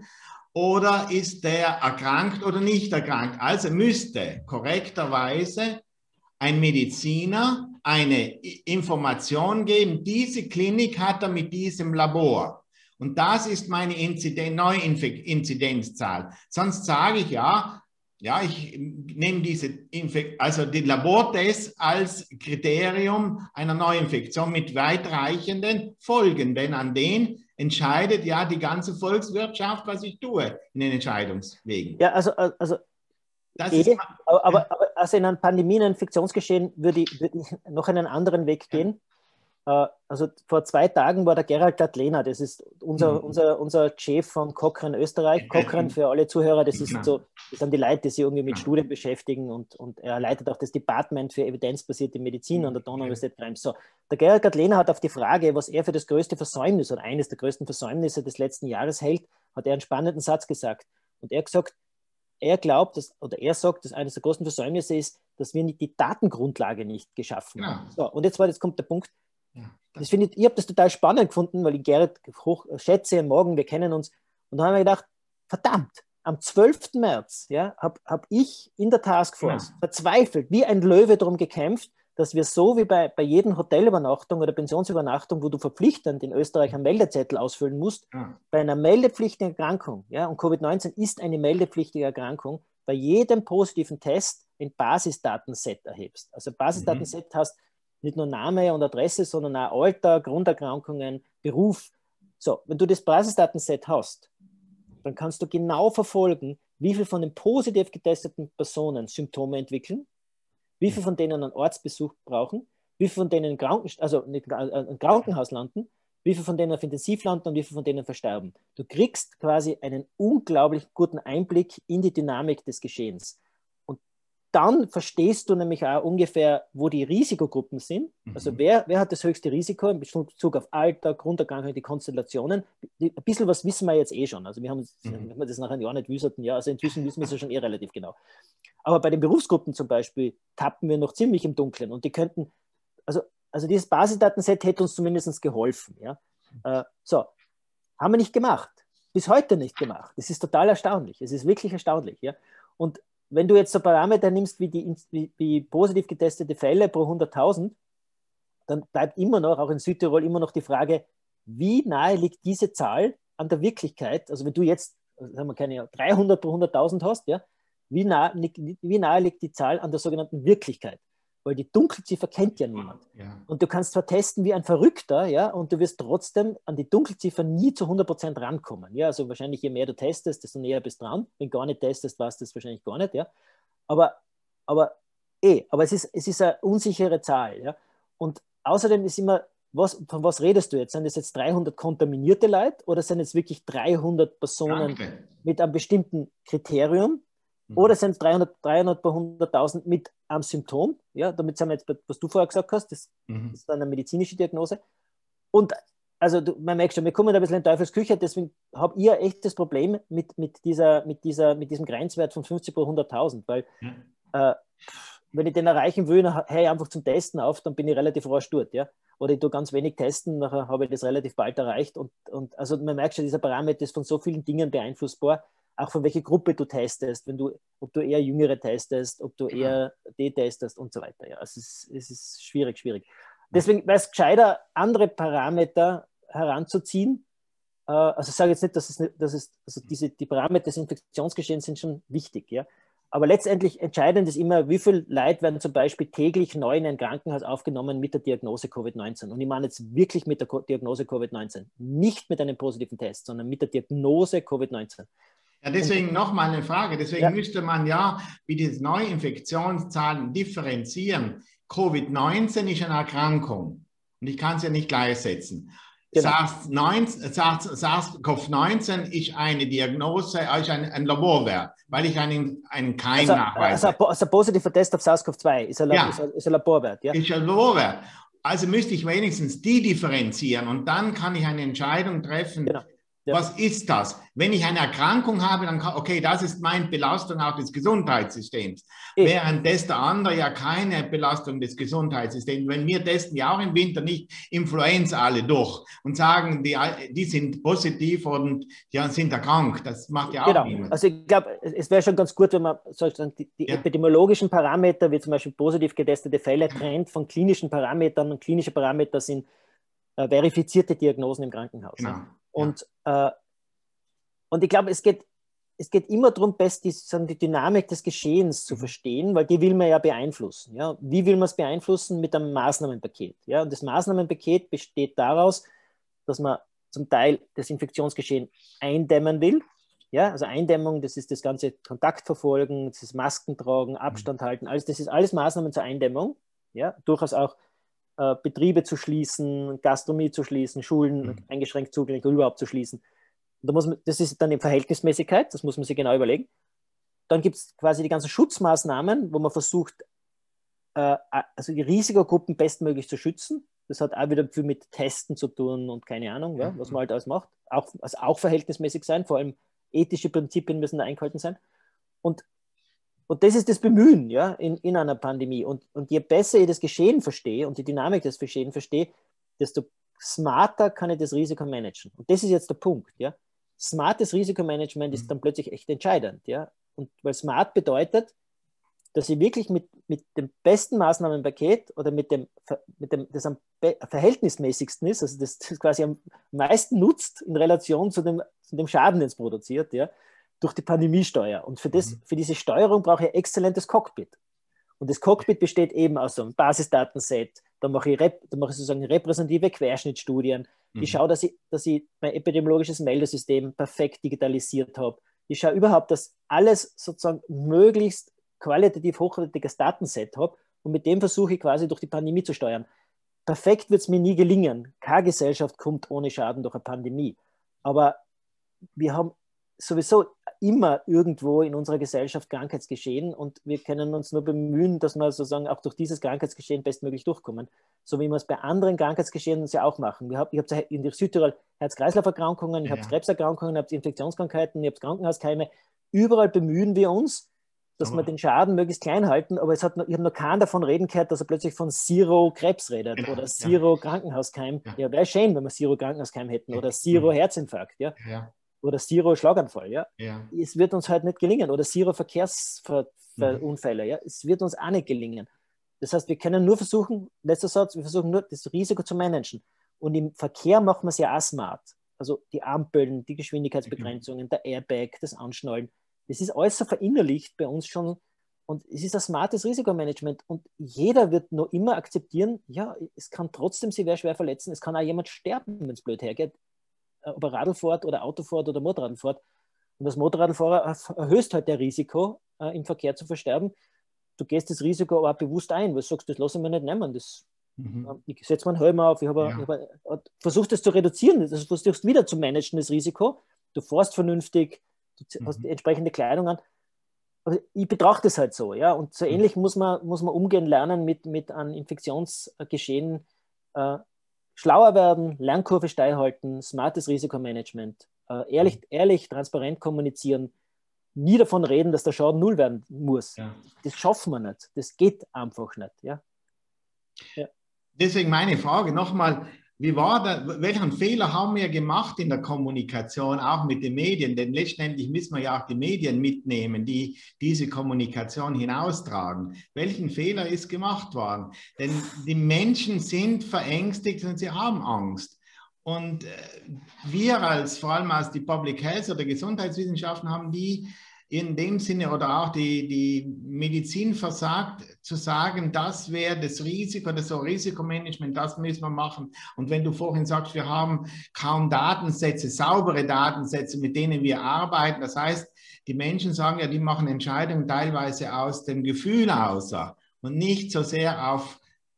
Speaker 1: oder ist der erkrankt oder nicht erkrankt. Also müsste korrekterweise ein Mediziner eine Information geben, diese Klinik hat er mit diesem Labor. Und das ist meine Inzidenz, Neuinzidenzzahl. Sonst sage ich ja, ja, ich nehme diese Infek also die Labortests als Kriterium einer Neuinfektion mit weitreichenden Folgen, denn an denen entscheidet ja die ganze Volkswirtschaft, was ich tue in den Entscheidungswegen.
Speaker 2: Ja, also, also
Speaker 1: das
Speaker 2: eh,
Speaker 1: ist,
Speaker 2: aber, aber, aber also in einer Pandemie, in einem Infektionsgeschehen würde ich, würde ich noch einen anderen Weg gehen. Ja. Also vor zwei Tagen war der Gerald Gatlehner, das ist unser, mhm. unser, unser Chef von Cochrane Österreich. Cochrane für alle Zuhörer, das, ist so, das sind die Leute, die sich irgendwie mit ja. Studien beschäftigen und, und er leitet auch das Department für evidenzbasierte Medizin mhm. an der Donau-Universität Krems. So, der Gerald Gatlehner hat auf die Frage, was er für das größte Versäumnis oder eines der größten Versäumnisse des letzten Jahres hält, hat er einen spannenden Satz gesagt. Und er hat gesagt, er glaubt, dass, oder er sagt, dass eines der großen Versäumnisse ist, dass wir nicht die Datengrundlage nicht geschaffen haben. Ja. So, und jetzt, war, jetzt kommt der Punkt. Ja, das das ich ich habe das total spannend gefunden, weil ich Gerrit hoch schätze, morgen, wir kennen uns. Und da haben wir gedacht, verdammt, am zwölften März ja, habe hab ich in der Taskforce ja. verzweifelt, wie ein Löwe darum gekämpft, dass wir so wie bei, bei jedem Hotelübernachtung oder Pensionsübernachtung, wo du verpflichtend in Österreich einen Meldezettel ausfüllen musst, ja. bei einer meldepflichtigen Erkrankung, ja, und Covid neunzehn ist eine meldepflichtige Erkrankung, bei jedem positiven Test ein Basisdatenset erhebst. Also Basisdatenset mhm. hast nicht nur Name und Adresse, sondern auch Alter, Grunderkrankungen, Beruf. So, wenn du das Basisdatenset hast, dann kannst du genau verfolgen, wie viele von den positiv getesteten Personen Symptome entwickeln, wie viele von denen einen Arztbesuch brauchen, wie viele von denen Kranken, also nicht, äh, im Krankenhaus landen, wie viele von denen auf Intensiv landen und wie viele von denen versterben. Du kriegst quasi einen unglaublich guten Einblick in die Dynamik des Geschehens. Und dann verstehst du nämlich auch ungefähr, wo die Risikogruppen sind. Also wer, wer hat das höchste Risiko in Bezug auf Alter, Grunderkrankungen, die Konstellationen. Ein bisschen was wissen wir jetzt eh schon. Also wir haben, mhm. wenn wir das nach einem Jahr nicht wüssten, ja, also inzwischen wissen wir es ja schon eh relativ genau. Aber bei den Berufsgruppen zum Beispiel tappen wir noch ziemlich im Dunkeln und die könnten, also, also dieses Basisdatenset hätte uns zumindest geholfen. Ja? Äh, so, haben wir nicht gemacht. Bis heute nicht gemacht. Das ist total erstaunlich. Es ist wirklich erstaunlich. Ja? Und wenn du jetzt so Parameter nimmst wie die wie, wie positiv getestete Fälle pro hunderttausend, dann bleibt immer noch, auch in Südtirol, immer noch die Frage, wie nahe liegt diese Zahl an der Wirklichkeit? Also wenn du jetzt, sagen wir keine dreihundert pro hunderttausend hast, ja, wie, nah, wie nahe liegt die Zahl an der sogenannten Wirklichkeit? Weil die Dunkelziffer kennt ja niemand. Ja. Und du kannst zwar testen wie ein Verrückter, ja, und du wirst trotzdem an die Dunkelziffer nie zu hundert Prozent rankommen. Ja, also wahrscheinlich je mehr du testest, desto näher bist du dran. Wenn du gar nicht testest, weißt du das wahrscheinlich gar nicht. Ja. Aber, aber, eh, aber es ist, es ist eine unsichere Zahl. Ja. Und außerdem ist immer, was, von was redest du jetzt? Sind das jetzt dreihundert kontaminierte Leute oder sind es wirklich dreihundert Personen Danke. mit einem bestimmten Kriterium? Oder sind es dreihundert, dreihundert pro hunderttausend mit einem Symptom? Ja, damit sind wir jetzt, was du vorher gesagt hast, das, mhm. das ist eine medizinische Diagnose. Und also du, man merkt schon, wir kommen da ein bisschen in Teufelsküche, deswegen habe ich ein echtes Problem mit, mit, dieser, mit, dieser, mit diesem Grenzwert von fünfzig pro hunderttausend, weil mhm. äh, wenn ich den erreichen will, dann höre ich einfach zum Testen auf, dann bin ich relativ rasch dort. Ja? Oder ich tue ganz wenig testen, nachher habe ich das relativ bald erreicht. Und, und also man merkt schon, dieser Parameter ist von so vielen Dingen beeinflussbar, auch von welcher Gruppe du testest, wenn du, ob du eher Jüngere testest, ob du eher die testest und so weiter. Ja, es ist, es ist schwierig, schwierig. Deswegen wäre es gescheiter, andere Parameter heranzuziehen. Äh, also ich sage jetzt nicht, dass es, nicht, dass es also diese, die Parameter des Infektionsgeschehens sind schon wichtig, ja. Aber letztendlich entscheidend ist immer, wie viele Leute werden zum Beispiel täglich neu in ein Krankenhaus aufgenommen mit der Diagnose Covid neunzehn. Und ich meine jetzt wirklich mit der Diagnose Covid neunzehn. Nicht mit einem positiven Test, sondern mit der Diagnose Covid neunzehn.
Speaker 1: Ja, deswegen nochmal eine Frage. Deswegen ja. müsste man ja wie diese Neuinfektionszahlen differenzieren. Covid neunzehn ist eine Erkrankung und ich kann es ja nicht gleichsetzen. Genau. SARS CoV neunzehn ist eine Diagnose, ist ein, ein Laborwert, weil ich einen, einen Keim also, nachweise.
Speaker 2: Also, also ein positiver Test auf SARS CoV zwei ist ein, ja. ist ein, ist ein Laborwert. Ja?
Speaker 1: Ist ein Laborwert. Also müsste ich wenigstens die differenzieren und dann kann ich eine Entscheidung treffen, genau. Ja. Was ist das? Wenn ich eine Erkrankung habe, dann kann, okay, das ist meine Belastung auch des Gesundheitssystems. Ich. Während das der andere ja keine Belastung des Gesundheitssystems. Wenn wir testen ja auch im Winter nicht Influenza alle durch und sagen, die, die sind positiv und die sind erkrankt. Das macht ja auch
Speaker 2: genau.
Speaker 1: niemand.
Speaker 2: Also ich glaube, es wäre schon ganz gut, wenn man sozusagen die, die ja. epidemiologischen Parameter, wie zum Beispiel positiv getestete Fälle, trennt von klinischen Parametern, und klinische Parameter sind äh, verifizierte Diagnosen im Krankenhaus.
Speaker 1: Genau.
Speaker 2: Ja. Und, ja. äh, und ich glaube, es geht, es geht immer darum, best die, die Dynamik des Geschehens zu verstehen, weil die will man ja beeinflussen. Ja? Wie will man es beeinflussen? Mit einem Maßnahmenpaket. Ja? Und das Maßnahmenpaket besteht daraus, dass man zum Teil das Infektionsgeschehen eindämmen will. Ja? Also Eindämmung, das ist das ganze Kontaktverfolgen, das ist Masken tragen, Abstand halten, alles, das ist alles Maßnahmen zur Eindämmung. Ja? Durchaus auch äh, Betriebe zu schließen, Gastronomie zu schließen, Schulen mhm. eingeschränkt zugänglich oder überhaupt zu schließen. Da muss man, das ist dann die Verhältnismäßigkeit, das muss man sich genau überlegen. Dann gibt es quasi die ganzen Schutzmaßnahmen, wo man versucht, äh, also die Risikogruppen bestmöglich zu schützen. Das hat auch wieder viel mit Testen zu tun und keine Ahnung, ja, was man halt alles macht. Auch, also auch verhältnismäßig sein, vor allem ethische Prinzipien müssen da eingehalten sein. Und, und das ist das Bemühen, ja, in, in einer Pandemie. Und, und je besser ich das Geschehen verstehe und die Dynamik des Geschehens verstehe, desto smarter kann ich das Risiko managen. Und das ist jetzt der Punkt, ja. Smartes Risikomanagement ist dann plötzlich echt entscheidend. Ja? Und weil smart bedeutet, dass ich wirklich mit, mit dem besten Maßnahmenpaket oder mit dem, mit dem, das am verhältnismäßigsten ist, also das, das quasi am meisten nutzt in Relation zu dem, zu dem Schaden, den es produziert, ja? Durch die Pandemie steuere. Und für, das, für diese Steuerung brauche ich ein exzellentes Cockpit. Und das Cockpit besteht eben aus so einem Basisdatenset, da mache ich, Rep, da mache ich sozusagen repräsentative Querschnittstudien. Ich schaue, dass ich, dass ich mein epidemiologisches Meldesystem perfekt digitalisiert habe. Ich schaue überhaupt, dass alles sozusagen möglichst qualitativ hochwertiges Datenset habe und mit dem versuche ich quasi durch die Pandemie zu steuern. Perfekt wird es mir nie gelingen. Keine Gesellschaft kommt ohne Schaden durch eine Pandemie. Aber wir haben sowieso immer irgendwo in unserer Gesellschaft Krankheitsgeschehen und wir können uns nur bemühen, dass wir sozusagen auch durch dieses Krankheitsgeschehen bestmöglich durchkommen. So wie wir es bei anderen Krankheitsgeschehen uns ja auch machen. Wir hab, ich habe in Südtirol Herz-Kreislauf-Erkrankungen, ich ja. habe Krebserkrankungen, ich habe Infektionskrankheiten, ich habe Krankenhauskeime. Überall bemühen wir uns, dass aber wir den Schaden möglichst klein halten, aber es hat noch, ich habe noch keinen davon reden gehört, dass er plötzlich von Zero-Krebs redet genau. oder Zero-Krankenhauskeim. Ja, ja wäre schön, wenn wir Zero-Krankenhauskeim hätten oder Zero-Herzinfarkt. Ja. ja. Oder Zero-Schlaganfall, ja? ja. Es wird uns halt nicht gelingen. Oder Zero-Verkehrsunfälle, mhm. ja? Es wird uns auch nicht gelingen. Das heißt, wir können nur versuchen, letzter Satz, wir versuchen nur das Risiko zu managen. Und im Verkehr machen wir es ja auch smart. Also die Ampeln, die Geschwindigkeitsbegrenzungen, mhm. der Airbag, das Anschnallen. Das ist alles so verinnerlicht bei uns schon. Und es ist ein smartes Risikomanagement. Und jeder wird noch immer akzeptieren, ja, es kann trotzdem sich wer schwer verletzen. Es kann auch jemand sterben, wenn es blöd hergeht. Ob er Radl fährt oder Auto fährt oder Motorrad fährt. Und als Motorradfahrer erhöhst halt der Risiko, äh, im Verkehr zu versterben. Du gehst das Risiko aber auch bewusst ein, weil du sagst, das lasse ich mir nicht nehmen. Das, mhm. äh, ich setze mir einen Helm auf, ich habe ja. hab, äh, versuch das zu reduzieren, das versuchst wieder zu managen, das Risiko. Du fährst vernünftig, du mhm. hast die entsprechende Kleidung an. Aber ich betrachte es halt so, ja. Und so mhm. ähnlich muss man, muss man umgehen lernen mit, mit einem Infektionsgeschehen. Äh, Schlauer werden, Lernkurve steil halten, smartes Risikomanagement, äh, ehrlich, mhm. ehrlich, transparent kommunizieren, nie davon reden, dass der Schaden null werden muss. Ja. Das schaffen wir nicht. Das geht einfach nicht. Ja?
Speaker 1: Ja. Deswegen meine Frage nochmal, wie war da, welchen Fehler haben wir gemacht in der Kommunikation, auch mit den Medien? Denn letztendlich müssen wir ja auch die Medien mitnehmen, die diese Kommunikation hinaustragen. Welchen Fehler ist gemacht worden? Denn die Menschen sind verängstigt und sie haben Angst. Und wir als, vor allem als die Public Health oder Gesundheitswissenschaften haben die in dem Sinne oder auch die, die Medizin versagt, zu sagen, das wäre das Risiko, das so Risikomanagement, das müssen wir machen. Und wenn du vorhin sagst, wir haben kaum Datensätze, saubere Datensätze, mit denen wir arbeiten, das heißt, die Menschen sagen ja, die machen Entscheidungen teilweise aus dem Gefühl aus und nicht so sehr auf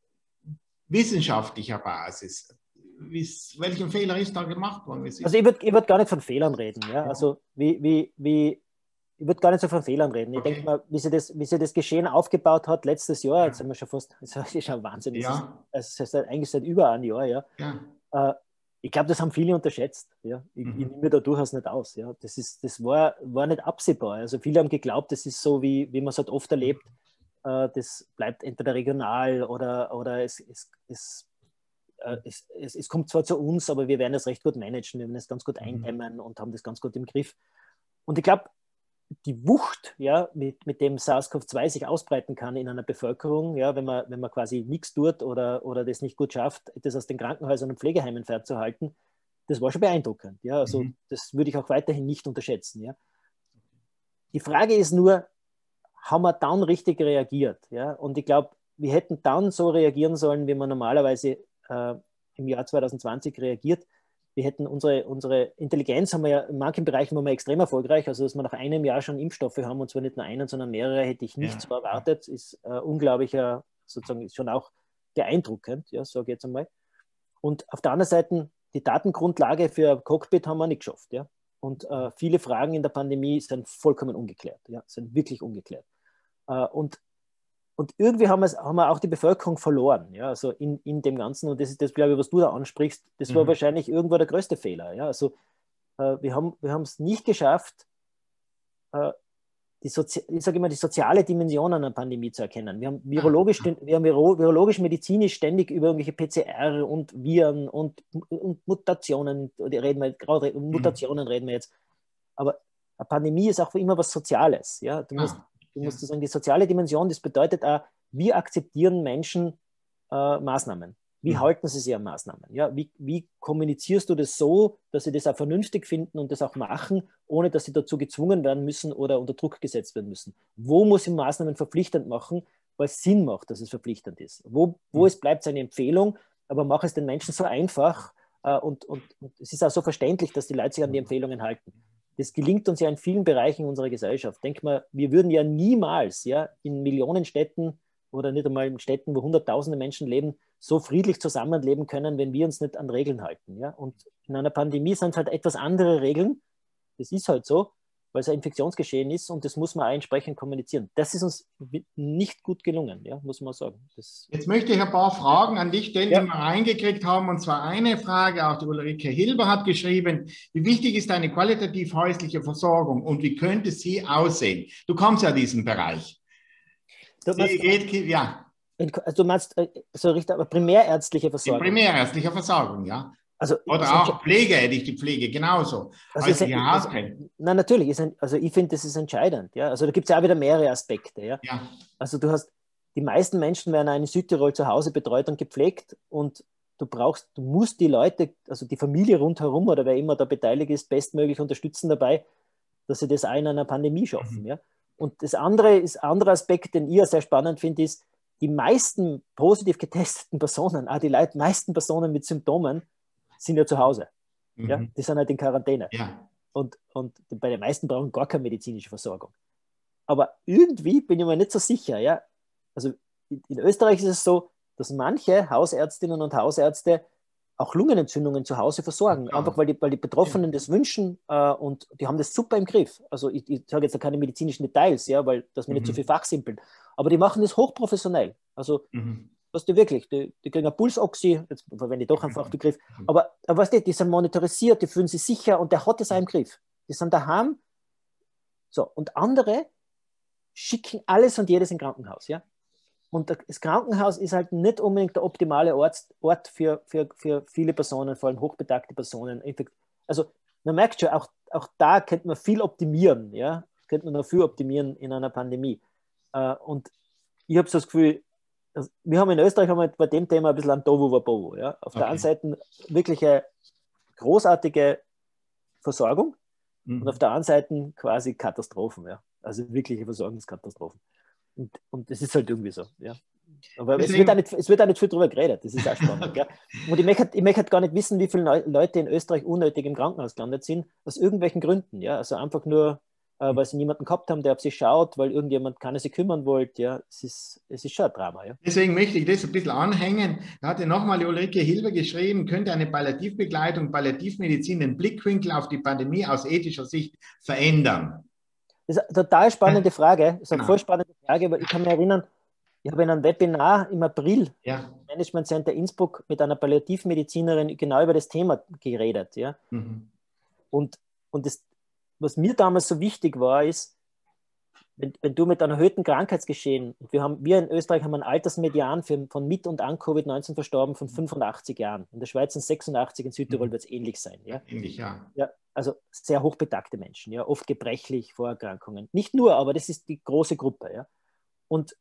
Speaker 1: wissenschaftlicher Basis. Wie, welchen Fehler ist da gemacht worden?
Speaker 2: Also ich würde ich würd gar nicht von Fehlern reden. Ja? Also wie, wie, wie Ich würde gar nicht so von Fehlern reden. Ich okay. denke mal, wie sie, das, wie sie das Geschehen aufgebaut hat letztes Jahr, ja. jetzt sind wir schon fast, das ist schon Wahnsinn, ja. das ist, das ist eigentlich seit über einem Jahr, ja. ja. Äh, Ich glaube, das haben viele unterschätzt. Ja. Ich, mhm. ich nehme mir da durchaus nicht aus. Ja. Das, ist, das war, war nicht absehbar. Also viele haben geglaubt, das ist so, wie, wie man es halt oft erlebt. Äh, das bleibt entweder regional oder, oder es, es, es, äh, es, es, es kommt zwar zu uns, aber wir werden das recht gut managen, wir werden es ganz gut eindämmen und haben das ganz gut im Griff. Und ich glaube, die Wucht, ja, mit, mit dem SARS-C o V zwei sich ausbreiten kann in einer Bevölkerung, ja, wenn man, wenn man quasi nichts tut oder, oder das nicht gut schafft, das aus den Krankenhäusern und Pflegeheimen fernzuhalten, das war schon beeindruckend. Ja. Also mhm. das würde ich auch weiterhin nicht unterschätzen. Ja. Die Frage ist nur, haben wir dann richtig reagiert? Ja? Und ich glaube, wir hätten dann so reagieren sollen, wie man normalerweise äh, im Jahr zwanzig zwanzig reagiert. Wir hätten unsere, unsere Intelligenz haben wir ja in manchen Bereichen waren wir extrem erfolgreich. Also, dass wir nach einem Jahr schon Impfstoffe haben, und zwar nicht nur einen, sondern mehrere, hätte ich nicht ja. so erwartet. Ist äh, unglaublicher, sozusagen, ist schon auch beeindruckend, ja, sage ich jetzt einmal. Und auf der anderen Seite, die Datengrundlage für Cockpit haben wir nicht geschafft. Ja? Und äh, viele Fragen in der Pandemie sind vollkommen ungeklärt, ja? Sind wirklich ungeklärt. Äh, und Und irgendwie haben, haben wir auch die Bevölkerung verloren, ja, also in, in dem Ganzen. Und das ist das, glaube ich, was du da ansprichst, das mhm. war wahrscheinlich irgendwo der größte Fehler. Ja. Also äh, wir haben wir es nicht geschafft, äh, die Sozi ich sage immer, die soziale Dimension einer Pandemie zu erkennen. Wir haben virologisch, wir haben virologisch, medizinisch ständig über irgendwelche P C R und Viren und, und Mutationen, reden wir, gerade um Mutationen reden wir jetzt. Aber eine Pandemie ist auch immer was Soziales. Ja. Du musst ah. Du musst ja. sagen, die soziale Dimension, das bedeutet auch, wie akzeptieren Menschen äh, Maßnahmen? Wie mhm. halten sie sich an Maßnahmen? Ja, wie, wie kommunizierst du das so, dass sie das auch vernünftig finden und das auch machen, ohne dass sie dazu gezwungen werden müssen oder unter Druck gesetzt werden müssen? Wo muss ich Maßnahmen verpflichtend machen, weil es Sinn macht, dass es verpflichtend ist? Wo, wo mhm. es bleibt seine Empfehlung, aber mach es den Menschen so einfach äh, und, und, und es ist auch so verständlich, dass die Leute sich an die Empfehlungen halten. Das gelingt uns ja in vielen Bereichen unserer Gesellschaft. Denk mal, wir würden ja niemals ja, in Millionenstädten oder nicht einmal in Städten, wo hunderttausende Menschen leben, so friedlich zusammenleben können, wenn wir uns nicht an Regeln halten. Ja? Und in einer Pandemie sind es halt etwas andere Regeln. Das ist halt so, weil es ein Infektionsgeschehen ist und das muss man auch entsprechend kommunizieren. Das ist uns nicht gut gelungen, ja, muss man sagen. Das
Speaker 1: Jetzt möchte ich ein paar Fragen an dich stellen, ja. die wir reingekriegt haben. Und zwar eine Frage, auch die Ulrike Hilber hat geschrieben, wie wichtig ist eine qualitativ häusliche Versorgung und wie könnte sie aussehen? Du kommst ja aus diesem Bereich.
Speaker 2: Du meinst, geht, ja. Also du meinst so richtig, aber primärärztliche Versorgung?
Speaker 1: Die primärärztliche Versorgung, ja.
Speaker 2: Also,
Speaker 1: Oder auch Pflege, hätte ich die Pflege genauso.
Speaker 2: Also ist ein, also, nein, natürlich. Ist ein, also ich finde, das ist entscheidend. Ja? Also da gibt es ja auch wieder mehrere Aspekte. Ja?
Speaker 1: Ja.
Speaker 2: Also du hast, die meisten Menschen werden in Südtirol zu Hause betreut und gepflegt und du brauchst, du musst die Leute, also die Familie rundherum oder wer immer da beteiligt ist, bestmöglich unterstützen dabei, dass sie das auch in einer Pandemie schaffen. Mhm. Ja? Und das andere ist, ein anderer Aspekt, den ich sehr spannend finde, ist, die meisten positiv getesteten Personen, auch die Leute, meisten Personen mit Symptomen, sind ja zu Hause. Mhm. Ja? Die sind halt in Quarantäne.
Speaker 1: Ja.
Speaker 2: Und, und bei den meisten brauchen gar keine medizinische Versorgung. Aber irgendwie bin ich mir nicht so sicher. Ja? Also in, in Österreich ist es so, dass manche Hausärztinnen und Hausärzte auch Lungenentzündungen zu Hause versorgen. Ja. Einfach weil die, weil die Betroffenen ja. das wünschen äh, und die haben das super im Griff. Also ich, ich sage jetzt keine medizinischen Details, ja, weil das mir mhm. nicht zu viel fachsimpeln. Aber die machen das hochprofessionell. Also mhm. was die wirklich, die, die kriegen ein Pulsoxy, jetzt verwende ich doch einfach den Begriff, aber, aber weißt du, die sind monetarisiert, die fühlen sich sicher und der hat es auch im Griff. Die sind daheim. So, und andere schicken alles und jedes in Krankenhaus, ja. Und das Krankenhaus ist halt nicht unbedingt der optimale Ort, Ort für, für, für viele Personen, vor allem hochbetagte Personen. Also man merkt schon, auch, auch da könnte man viel optimieren, ja. Könnte man noch viel optimieren in einer Pandemie. Und ich habe so das Gefühl, also wir haben in Österreich haben wir bei dem Thema ein bisschen ein Tohu Wabohu. Ja? Auf okay. der einen Seite wirklich eine großartige Versorgung mhm. und auf der anderen Seite quasi Katastrophen. Ja? Also wirkliche Versorgungskatastrophen. Und, und das ist halt irgendwie so. Ja? Aber es wird, auch nicht, es wird auch nicht viel darüber geredet. Das ist auch spannend. Ja? Und ich möchte, ich möchte gar nicht wissen, wie viele Leute in Österreich unnötig im Krankenhaus gelandet sind, aus irgendwelchen Gründen. Ja? Also einfach nur äh, weil sie niemanden gehabt haben, der auf sie schaut, weil irgendjemand keiner sich kümmern wollte. Ja, es ist, es ist schon ein Drama. Ja.
Speaker 1: Deswegen möchte ich das ein bisschen anhängen. Da hatte nochmal die Ulrike Hilber geschrieben, könnte eine Palliativbegleitung, Palliativmedizin den Blickwinkel auf die Pandemie aus ethischer Sicht verändern?
Speaker 2: Das ist eine total spannende Frage. Das ist eine genau. voll spannende Frage, weil ich kann mich erinnern, ich habe in einem Webinar im April
Speaker 1: ja.
Speaker 2: Management Center Innsbruck mit einer Palliativmedizinerin genau über das Thema geredet. Ja? Mhm. Und, und das, was mir damals so wichtig war, ist, wenn, wenn du mit einem erhöhten Krankheitsgeschehen, wir, haben, wir in Österreich haben einen Altersmedian für, von mit und an Covid neunzehn verstorben von fünfundachtzig Jahren. In der Schweiz sind sechsundachtzig, in Südtirol mhm. wird es ähnlich sein. Ja?
Speaker 1: Ähnlich, ja.
Speaker 2: Ja, also sehr hochbetagte Menschen, ja, oft gebrechlich, Vorerkrankungen. Nicht nur, aber das ist die große Gruppe. Ja? Und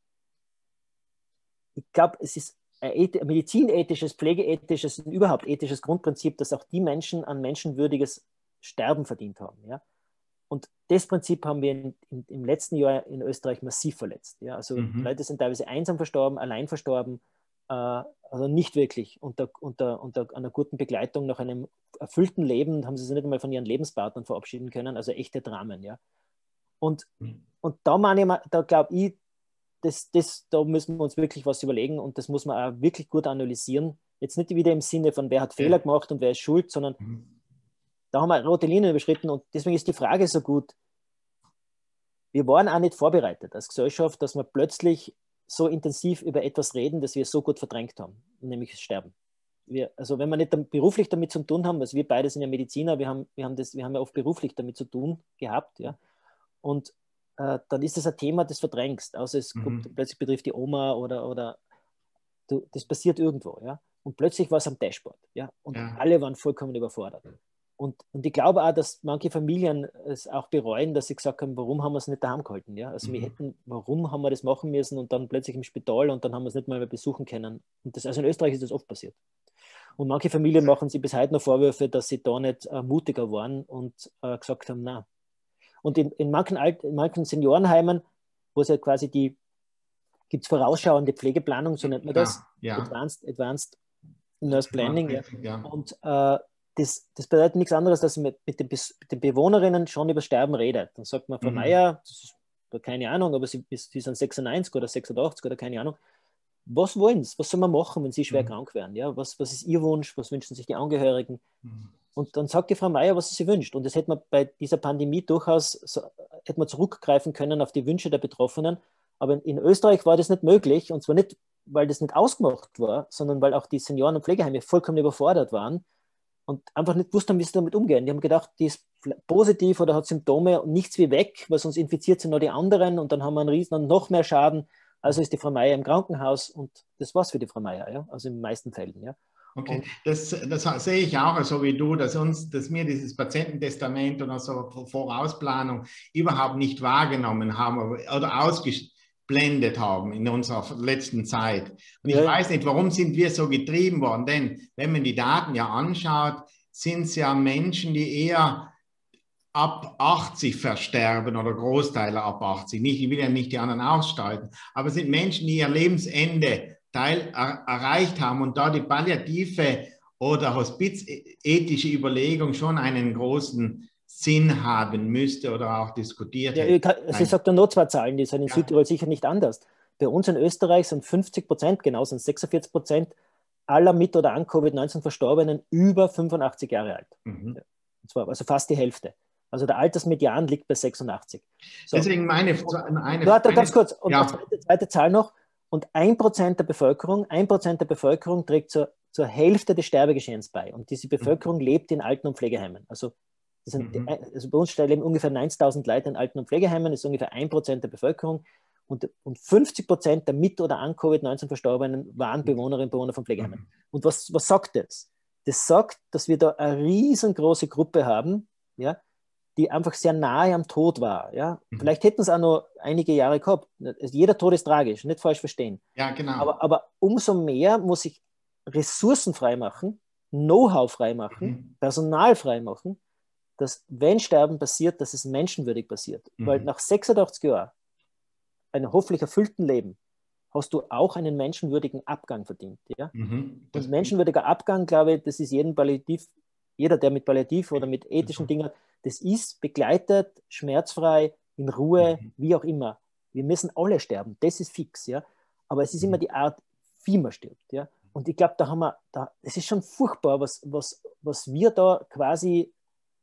Speaker 2: ich glaube, es ist ein medizinethisches, pflegeethisches und überhaupt ethisches Grundprinzip, dass auch die Menschen ein menschenwürdiges Sterben verdient haben. Ja? Und das Prinzip haben wir in, in, im letzten Jahr in Österreich massiv verletzt. Ja? Also mhm. Leute sind teilweise einsam verstorben, allein verstorben, äh, also nicht wirklich unter, unter, unter einer guten Begleitung nach einem erfüllten Leben, haben sie sich nicht einmal von ihren Lebenspartnern verabschieden können, also echte Dramen. Ja? Und, mhm. und da, da glaube ich, Das, das, da müssen wir uns wirklich was überlegen und das muss man auch wirklich gut analysieren. Jetzt nicht wieder im Sinne von, wer hat Fehler gemacht und wer ist schuld, sondern mhm. da haben wir rote Linien überschritten und deswegen ist die Frage so gut. Wir waren auch nicht vorbereitet als Gesellschaft, dass wir plötzlich so intensiv über etwas reden, das wir so gut verdrängt haben, nämlich das Sterben. Wir, also wenn wir nicht beruflich damit zu tun haben, also wir beide sind ja Mediziner, wir haben, wir haben, das, wir haben ja oft beruflich damit zu tun gehabt, ja, und Uh, dann ist das ein Thema, das verdrängst. Außer es mhm. kommt, plötzlich betrifft die Oma oder, oder du, das passiert irgendwo. Ja? Und plötzlich war es am Dashboard. Ja? Und ja. alle waren vollkommen überfordert. Und, und ich glaube auch, dass manche Familien es auch bereuen, dass sie gesagt haben, warum haben wir es nicht daheim gehalten? Ja? Also mhm. wir hätten, warum haben wir das machen müssen und dann plötzlich im Spital und dann haben wir es nicht mal mehr besuchen können. Und das, also in Österreich ist das oft passiert. Und manche Familien machen sich bis heute noch Vorwürfe, dass sie da nicht äh, mutiger waren und äh, gesagt haben, na. Und in, in, manchen Alt, in manchen Seniorenheimen, wo es ja quasi die, gibt es vorausschauende Pflegeplanung, so nennt man das, ja, ja. Advanced, Advanced Nurse Planning. Ja. Ja. Und äh, das, das bedeutet nichts anderes, dass man mit den, mit den Bewohnerinnen schon über Sterben redet. Dann sagt man, Frau mhm. Meier, das ist keine Ahnung, aber sie, sie sind sechsundneunzig oder sechsundachtzig oder keine Ahnung. Was wollen sie? Was soll man machen, wenn sie schwer mhm. krank werden? Ja? Was, was ist ihr Wunsch? Was wünschen sich die Angehörigen? Mhm. Und dann sagt die Frau Meier, was sie sich wünscht. Und das hätte man bei dieser Pandemie durchaus so, hätte man zurückgreifen können auf die Wünsche der Betroffenen. Aber in, in Österreich war das nicht möglich. Und zwar nicht, weil das nicht ausgemacht war, sondern weil auch die Senioren- und Pflegeheime vollkommen überfordert waren und einfach nicht wussten, wie sie damit umgehen. Die haben gedacht, die ist positiv oder hat Symptome und nichts wie weg, weil sonst infiziert sind noch die anderen und dann haben wir einen riesen und noch mehr Schaden. Also ist die Frau Meier im Krankenhaus und das war's für die Frau Meier, ja? Also in den meisten Fällen. Ja?
Speaker 1: Okay, das, das sehe ich auch so wie du, dass uns, dass wir dieses Patiententestament oder so Vorausplanung überhaupt nicht wahrgenommen haben oder ausgeblendet haben in unserer letzten Zeit. Und ich ja. weiß nicht, warum sind wir so getrieben worden, denn wenn man die Daten ja anschaut, sind es ja Menschen, die eher ab achtzig versterben oder Großteile ab achtzig. Nicht, ich will ja nicht die anderen aussteigen, aber es sind Menschen, die ihr Lebensende Teil er, erreicht haben und da die palliative oder hospizethische Überlegung schon einen großen Sinn haben müsste oder auch diskutiert
Speaker 2: ja, hätte. Also ich sage da nur zwei Zahlen, die sind in ja. Südtirol sicher nicht anders. Bei uns in Österreich sind fünfzig Prozent, genau sind sechsundvierzig Prozent aller mit oder an Covid neunzehn Verstorbenen über fünfundachtzig Jahre alt. Mhm. Und zwar also fast die Hälfte. Also der Altersmedian liegt bei sechsundachtzig. So.
Speaker 1: Deswegen meine, eine,
Speaker 2: Warte, ganz
Speaker 1: eine,
Speaker 2: kurz. Und
Speaker 1: ja.
Speaker 2: die zweite, zweite Zahl noch. Und ein Prozent der Bevölkerung, ein Prozent der Bevölkerung trägt zur, zur Hälfte des Sterbegeschehens bei. Und diese Bevölkerung mhm. lebt in Alten- und Pflegeheimen. Also, das sind, mhm. also bei uns leben ungefähr neunzigtausend Leute in Alten- und Pflegeheimen, das ist ungefähr ein Prozent der Bevölkerung. Und, und fünfzig Prozent der mit oder an Covid neunzehn Verstorbenen waren Bewohnerinnen und Bewohner von Pflegeheimen. Mhm. Und was, was sagt das? Das sagt, dass wir da eine riesengroße Gruppe haben, ja, die einfach sehr nahe am Tod war. Ja? Mhm. Vielleicht hätten es auch noch einige Jahre gehabt. Jeder Tod ist tragisch, nicht falsch verstehen.
Speaker 1: Ja, genau.
Speaker 2: Aber, aber umso mehr muss ich Ressourcen freimachen, Know-how freimachen, mhm. Personal freimachen, dass, wenn Sterben passiert, dass es menschenwürdig passiert. Mhm. Weil nach sechsundachtzig Jahren, einem hoffentlich erfüllten Leben, hast du auch einen menschenwürdigen Abgang verdient. Ja? Mhm. Und menschenwürdiger Abgang, glaube ich, das ist jeden Palliativ, jeder, der mit Palliativ oder mit ethischen mhm. Dingen, das ist begleitet, schmerzfrei, in Ruhe, mhm. wie auch immer. Wir müssen alle sterben, das ist fix. Ja? Aber es ist mhm. immer die Art, wie man stirbt. Ja? Und ich glaube, da haben wir, da, es ist schon furchtbar, was, was, was wir da quasi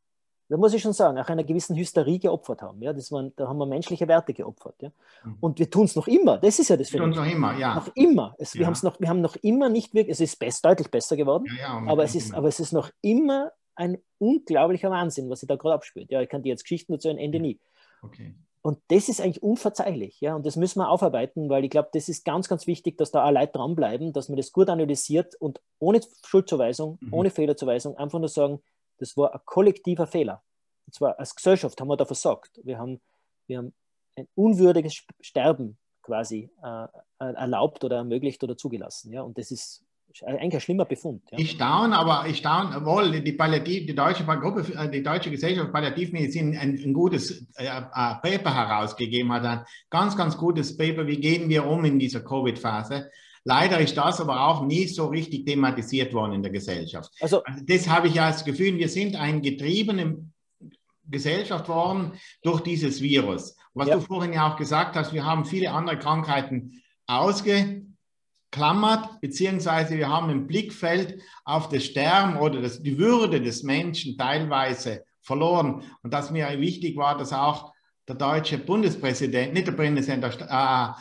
Speaker 2: da muss ich schon sagen, auch einer gewissen Hysterie geopfert haben. Ja? Das waren, da haben wir menschliche Werte geopfert. Ja? Und wir tun es noch immer. Das ist ja das
Speaker 1: Phänomen. Wir tun es noch immer, ja.
Speaker 2: Noch immer. Es,
Speaker 1: ja.
Speaker 2: wir, noch, wir haben noch immer nicht wirklich, es ist best, deutlich besser geworden,
Speaker 1: ja, ja,
Speaker 2: aber, es ist, aber es ist noch immer ein unglaublicher Wahnsinn, was sich da gerade abspielt. Ja, ich kann dir jetzt Geschichten dazu ein Ende nie.
Speaker 1: Okay.
Speaker 2: Und das ist eigentlich unverzeihlich. Ja? Und das müssen wir aufarbeiten, weil ich glaube, das ist ganz, ganz wichtig, dass da auch Leute dranbleiben, dass man das gut analysiert und ohne Schuldzuweisung, mhm. ohne Fehlerzuweisung einfach nur sagen, das war ein kollektiver Fehler. Und zwar als Gesellschaft haben wir da versagt. Wir haben, wir haben ein unwürdiges Sterben quasi äh, erlaubt oder ermöglicht oder zugelassen. Ja? Und das ist eigentlich ein schlimmer Befund. Ja.
Speaker 1: Ich staune, aber ich staune, wohl die, Palliativ, die, deutsche Gruppe, die Deutsche Gesellschaft für Palliativmedizin ein, ein gutes äh, Paper herausgegeben hat, ein ganz, ganz gutes Paper, wie gehen wir um in dieser Covid-Phase. Leider ist das aber auch nie so richtig thematisiert worden in der Gesellschaft. Also, also das habe ich ja das Gefühl, wir sind eine getriebene Gesellschaft worden durch dieses Virus. Was ja. du vorhin ja auch gesagt hast, wir haben viele andere Krankheiten ausge klammert, beziehungsweise wir haben im Blickfeld auf das Sterben oder das, die Würde des Menschen teilweise verloren. Und dass mir wichtig war, dass auch der deutsche Bundespräsident, nicht der Präsident, der,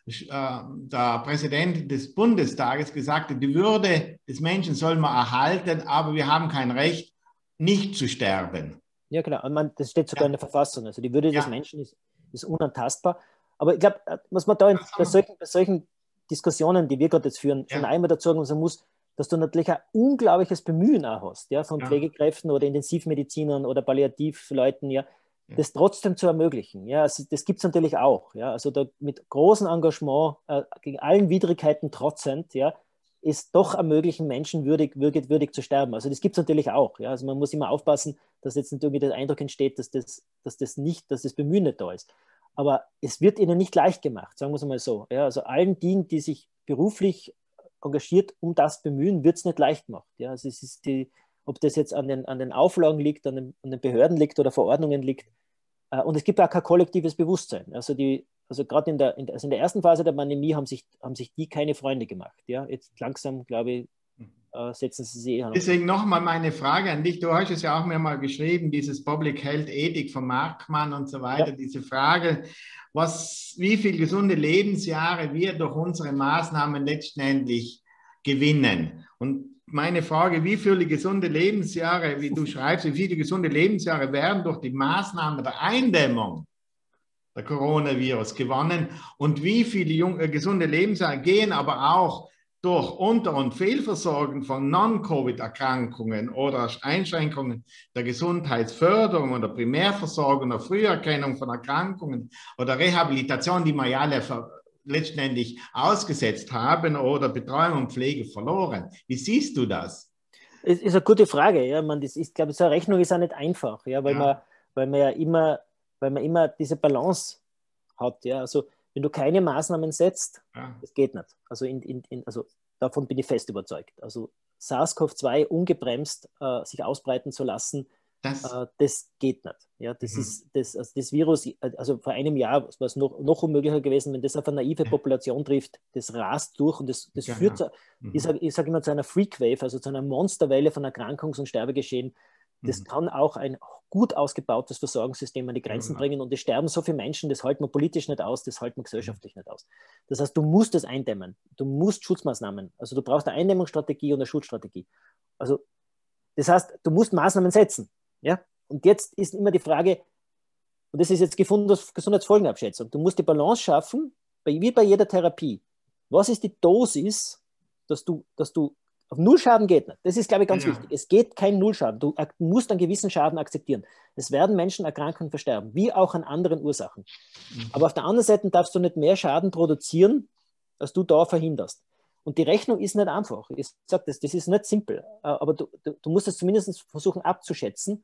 Speaker 1: äh, der Präsident des Bundestages gesagt hat, die Würde des Menschen soll man erhalten, aber wir haben kein Recht, nicht zu sterben.
Speaker 2: Ja, genau. Und man, das steht sogar ja. in der Verfassung. Also die Würde ja. des Menschen ist, ist unantastbar. Aber ich glaube, was man da in, bei solchen, bei solchen Diskussionen, die wir gerade jetzt führen, schon ja. einmal dazu sagen muss, dass du natürlich ein unglaubliches Bemühen auch hast, ja, von ja. Pflegekräften oder Intensivmedizinern oder Palliativleuten, ja, ja. das trotzdem zu ermöglichen. Ja, also das gibt es natürlich auch. Ja, also da mit großem Engagement, äh, gegen allen Widrigkeiten trotzend, ja, ist doch ermöglichen, Menschen würdig, würdig, würdig zu sterben. Also das gibt es natürlich auch. Ja, also man muss immer aufpassen, dass jetzt nicht irgendwie der Eindruck entsteht, dass das, dass das nicht, dass das Bemühen nicht da ist. Aber es wird ihnen nicht leicht gemacht, sagen wir es mal so. Ja, also allen die, die sich beruflich engagiert um das bemühen, wird es nicht leicht gemacht. Ja, also es ist die, ob das jetzt an den, an den Auflagen liegt, an den, an den Behörden liegt oder Verordnungen liegt. Äh, und es gibt auch kein kollektives Bewusstsein. Also, die, also gerade in der, in, also in der ersten Phase der Pandemie haben sich, haben sich die keine Freunde gemacht. Ja, jetzt langsam, glaube ich, äh, setzen sie sich eher noch.
Speaker 1: Deswegen nochmal meine Frage an dich. Du hast es ja auch mir mal geschrieben, dieses Public Health Ethik von Markmann und so weiter, ja. diese Frage, was, wie viele gesunde Lebensjahre wir durch unsere Maßnahmen letztendlich gewinnen. Und meine Frage, wie viele gesunde Lebensjahre, wie du schreibst, wie viele gesunde Lebensjahre werden durch die Maßnahmen der Eindämmung der Coronavirus gewonnen und wie viele junge, gesunde Lebensjahre gehen aber auch durch Unter- und Fehlversorgung von Non-Covid-Erkrankungen oder Einschränkungen der Gesundheitsförderung oder Primärversorgung oder Früherkennung von Erkrankungen oder Rehabilitation, die wir ja alle letztendlich ausgesetzt haben oder Betreuung und Pflege verloren. Wie siehst du das?
Speaker 2: Es ist eine gute Frage. Ja. Man, das ist, ich glaube, so eine Rechnung ist auch nicht einfach, ja, weil, ja. Man, weil man ja immer, weil man immer diese Balance hat. Ja. Also wenn du keine Maßnahmen setzt, ja. das geht nicht. Also, in, in, in, also davon bin ich fest überzeugt. Also SARS-C o V zwei ungebremst äh, sich ausbreiten zu lassen, das, äh, das geht nicht. Ja, das, mhm. ist, das, also das Virus, also vor einem Jahr war es noch, noch unmöglicher gewesen, wenn das auf eine naive Population trifft, das rast durch und das, das ja, führt, ja. Zu, mhm. ich sage sag immer, zu einer Freakwave, also zu einer Monsterwelle von Erkrankungs- und Sterbegeschehen. Das mhm. kann auch ein gut ausgebautes Versorgungssystem an die Grenzen ja, bringen und es sterben so viele Menschen, das halten wir politisch nicht aus, das halten wir gesellschaftlich nicht aus. Das heißt, du musst es eindämmen, du musst Schutzmaßnahmen, also du brauchst eine Eindämmungsstrategie und eine Schutzstrategie. Also das heißt, du musst Maßnahmen setzen. Ja? Und jetzt ist immer die Frage, und das ist jetzt Gesundheitsfolgenabschätzung, du musst die Balance schaffen, wie bei jeder Therapie. Was ist die Dosis, dass du, dass du auf Nullschaden geht nicht. Das ist, glaube ich, ganz ja. wichtig. Es geht kein Nullschaden. Du musst einen gewissen Schaden akzeptieren. Es werden Menschen erkranken und versterben, wie auch an anderen Ursachen. Mhm. Aber auf der anderen Seite darfst du nicht mehr Schaden produzieren, als du da verhinderst. Und die Rechnung ist nicht einfach. Ich sage das, das ist nicht simpel. Aber du, du, du musst es zumindest versuchen abzuschätzen.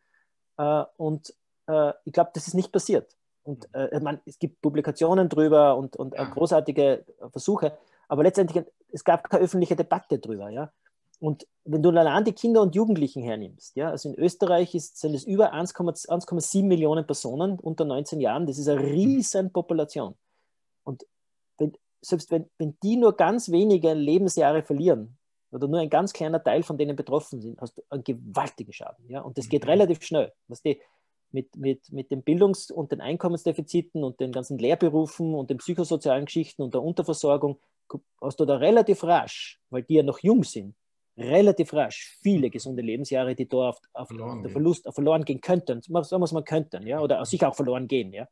Speaker 2: Und ich glaube, das ist nicht passiert. Und äh, man, es gibt Publikationen drüber und, und ja. großartige Versuche. Aber letztendlich, es gab keine öffentliche Debatte drüber. Ja? Und wenn du allein die Kinder und Jugendlichen hernimmst, ja, also in Österreich ist, sind es über eins Komma sieben Millionen Personen unter neunzehn Jahren, das ist eine riesen Population. Und wenn, selbst wenn, wenn die nur ganz wenige Lebensjahre verlieren oder nur ein ganz kleiner Teil von denen betroffen sind, hast du einen gewaltigen Schaden. Ja? Und das geht relativ schnell. Was die, mit, mit, mit den Bildungs- und den Einkommensdefiziten und den ganzen Lehrberufen und den psychosozialen Geschichten und der Unterversorgung, hast du da relativ rasch, weil die ja noch jung sind, relativ rasch viele gesunde Lebensjahre, die da auf, auf
Speaker 1: verloren
Speaker 2: der
Speaker 1: gehen.
Speaker 2: Verlust auf verloren gehen könnten. Sagen wir es mal könnten, ja, oder sicher auch verloren gehen. Ja.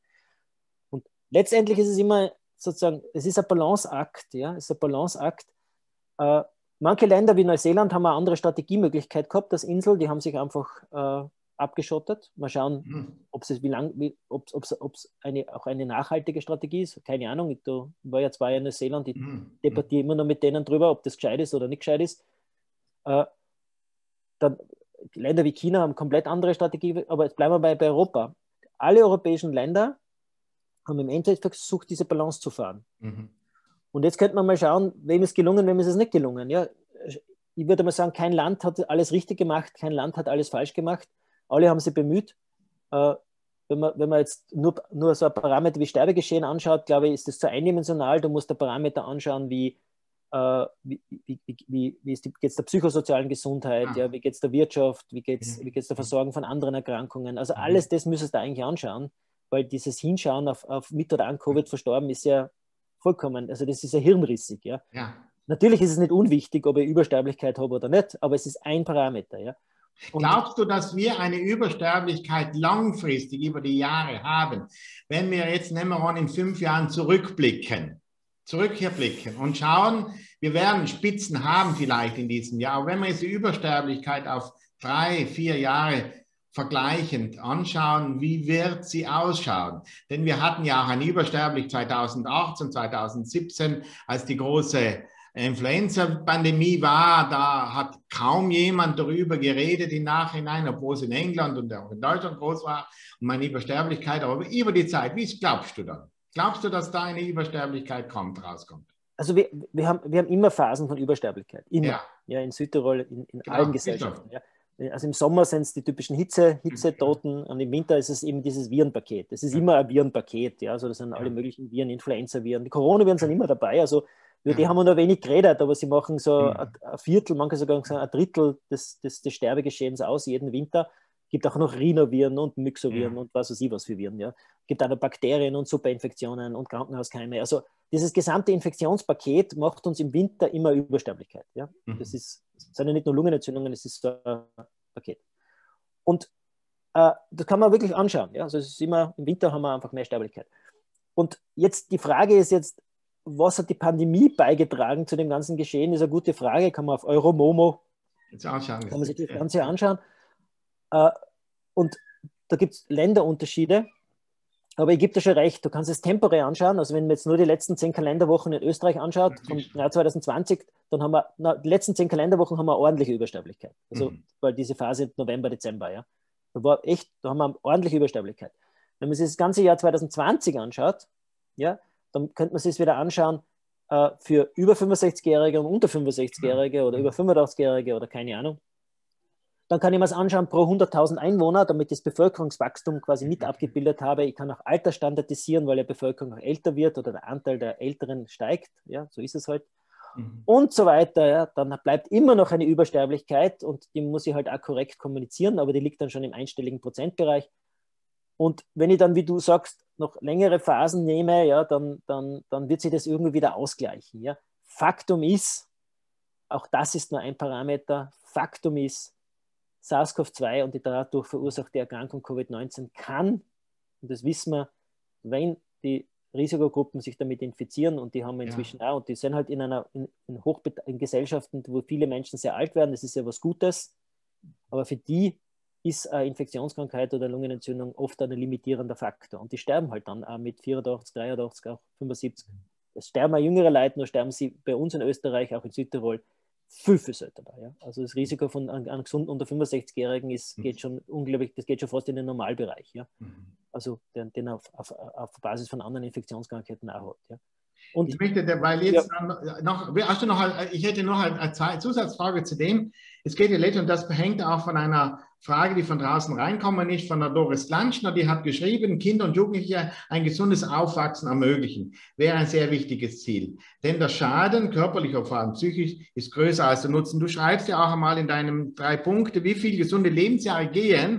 Speaker 2: Und letztendlich ist es immer sozusagen, es ist ein Balanceakt, ja, es ist ein Balanceakt. Äh, manche Länder wie Neuseeland haben eine andere Strategiemöglichkeit gehabt, das Insel, die haben sich einfach äh, abgeschottet. Mal schauen, mhm. ob es wie lang, wie, ob es eine, auch eine nachhaltige Strategie ist. Keine Ahnung, ich war ja zwei Jahre in Neuseeland, ich mhm. debattiere immer noch mit denen drüber, ob das gescheit ist oder nicht gescheit ist. Äh, dann, Länder wie China haben komplett andere Strategie, aber jetzt bleiben wir bei, bei Europa. Alle europäischen Länder haben im Endeffekt versucht, diese Balance zu fahren. Mhm. Und jetzt könnte man mal schauen, wem ist gelungen, wem ist es nicht gelungen. Ja, ich würde mal sagen, kein Land hat alles richtig gemacht, kein Land hat alles falsch gemacht. Alle haben sich bemüht. Äh, wenn, man, wenn man jetzt nur, nur so ein Parameter wie Sterbegeschehen anschaut, glaube ich, ist das zu eindimensional. Du musst ein Parameter anschauen, wie, äh, wie, wie, wie, wie geht es der psychosozialen Gesundheit, ah. ja, wie geht es der Wirtschaft, wie geht es mhm. wie geht's der Versorgung von anderen Erkrankungen. Also mhm. alles das müsstest du eigentlich anschauen, weil dieses Hinschauen auf, auf mit oder an Covid verstorben ist ja vollkommen, also das ist ja hirnrissig. Ja.
Speaker 1: Ja.
Speaker 2: Natürlich ist es nicht unwichtig, ob ich Übersterblichkeit habe oder nicht, aber es ist ein Parameter. Ja.
Speaker 1: Und glaubst du, dass wir eine Übersterblichkeit langfristig über die Jahre haben, wenn wir jetzt, nehmen wir an, in fünf Jahren zurückblicken, zurückblicken und schauen, wir werden Spitzen haben vielleicht in diesem Jahr, aber wenn wir jetzt die Übersterblichkeit auf drei, vier Jahre vergleichend anschauen, wie wird sie ausschauen? Denn wir hatten ja auch eine Übersterblichkeit zweitausendachtzehn, zweitausendsiebzehn, als die große Influenza-Pandemie war, da hat kaum jemand darüber geredet im Nachhinein, obwohl es in England und auch in Deutschland groß war, um eine Übersterblichkeit, aber über die Zeit, wie glaubst du dann? Glaubst du, dass da eine Übersterblichkeit kommt, rauskommt?
Speaker 2: Also wir, wir, haben, wir haben immer Phasen von Übersterblichkeit, immer, ja, ja in Südtirol, in, in
Speaker 1: genau,
Speaker 2: allen Gesellschaften. Ja. Also im Sommer sind es die typischen Hitze, Hitzetoten und im Winter ist es eben dieses Virenpaket. Das ist ja. immer ein Virenpaket, ja, also das sind ja. alle möglichen Viren, Influenza-Viren. Die Corona-Viren sind immer dabei, also über ja. die haben wir nur wenig geredet, aber sie machen so ja. ein Viertel, manche sogar ein Drittel des, des, des Sterbegeschehens aus jeden Winter. Es gibt auch noch Rhinoviren und Myxoviren ja. und was weiß ich was für Viren. Ja. Es gibt auch noch Bakterien und Superinfektionen und Krankenhauskeime. Also dieses gesamte Infektionspaket macht uns im Winter immer Übersterblichkeit. Ja. Mhm. Das ist, das sind ja nicht nur Lungenentzündungen, es ist so ein Paket. Und äh, das kann man wirklich anschauen. Ja. Also es ist immer, im Winter haben wir einfach mehr Sterblichkeit. Und jetzt die Frage ist jetzt, was hat die Pandemie beigetragen zu dem ganzen Geschehen? Das ist eine gute Frage. Kann man auf Euromomo
Speaker 1: jetzt anschauen,
Speaker 2: kann man sich das Ganze anschauen. Äh, und da gibt es Länderunterschiede. Aber ich gebe dir schon recht, du kannst es temporär anschauen. Also wenn man jetzt nur die letzten zehn Kalenderwochen in Österreich anschaut, vom Jahr zwanzig zwanzig, dann haben wir, na, die letzten zehn Kalenderwochen haben wir eine ordentliche Übersterblichkeit. Also mhm. weil diese Phase November, Dezember, ja. Da war echt, da haben wir eine ordentliche Übersterblichkeit. Wenn man sich das ganze Jahr zwanzig zwanzig anschaut, ja, dann könnte man sich es wieder anschauen äh, für über fünfundsechzigjährige und unter fünfundsechzigjährige oder über fünfundachtzigjährige oder keine Ahnung. Dann kann ich mir das anschauen pro hunderttausend Einwohner, damit ich das Bevölkerungswachstum quasi mit abgebildet habe. Ich kann auch Alter standardisieren, weil die Bevölkerung auch älter wird oder der Anteil der Älteren steigt. Ja, so ist es halt. Mhm. Und so weiter. Ja. Dann bleibt immer noch eine Übersterblichkeit und die muss ich halt auch korrekt kommunizieren, aber die liegt dann schon im einstelligen Prozentbereich. Und wenn ich dann, wie du sagst, noch längere Phasen nehme, ja, dann, dann, dann wird sich das irgendwie wieder ausgleichen. Ja. Faktum ist, auch das ist nur ein Parameter, Faktum ist, SARS-C o V zwei und die dadurch verursachte Erkrankung Covid neunzehn kann, und das wissen wir, wenn die Risikogruppen sich damit infizieren, und die haben wir inzwischen ja. auch, und die sind halt in einer in, in, Hochbet- in Gesellschaften, wo viele Menschen sehr alt werden, das ist ja was Gutes, aber für die ist eine Infektionskrankheit oder Lungenentzündung oft ein limitierender Faktor. Und die sterben halt dann auch mit vierundachtzig, dreiundachtzig, auch fünfundsiebzig. Es sterben auch jüngere Leute, nur sterben sie bei uns in Österreich, auch in Südtirol, viel, viel seltener. Ja? Also das Risiko von einem gesunden unter fünfundsechzigjährigen ist, geht schon unglaublich, das geht schon fast in den Normalbereich. Ja? Also den, den auf, auf, auf Basis von anderen Infektionskrankheiten auch hat. Ja? Und
Speaker 1: ich möchte, weil jetzt ja. noch, hast du noch, ich hätte noch eine Zusatzfrage zu dem. Es geht ja letztlich, und das hängt auch von einer Frage, die von draußen reinkommt, nicht von der Doris Lanschner, die hat geschrieben, Kinder und Jugendliche ein gesundes Aufwachsen ermöglichen, wäre ein sehr wichtiges Ziel. Denn der Schaden, körperlich oder vor allem psychisch, ist größer als der Nutzen. Du schreibst ja auch einmal in deinem drei Punkte, wie viele gesunde Lebensjahre gehen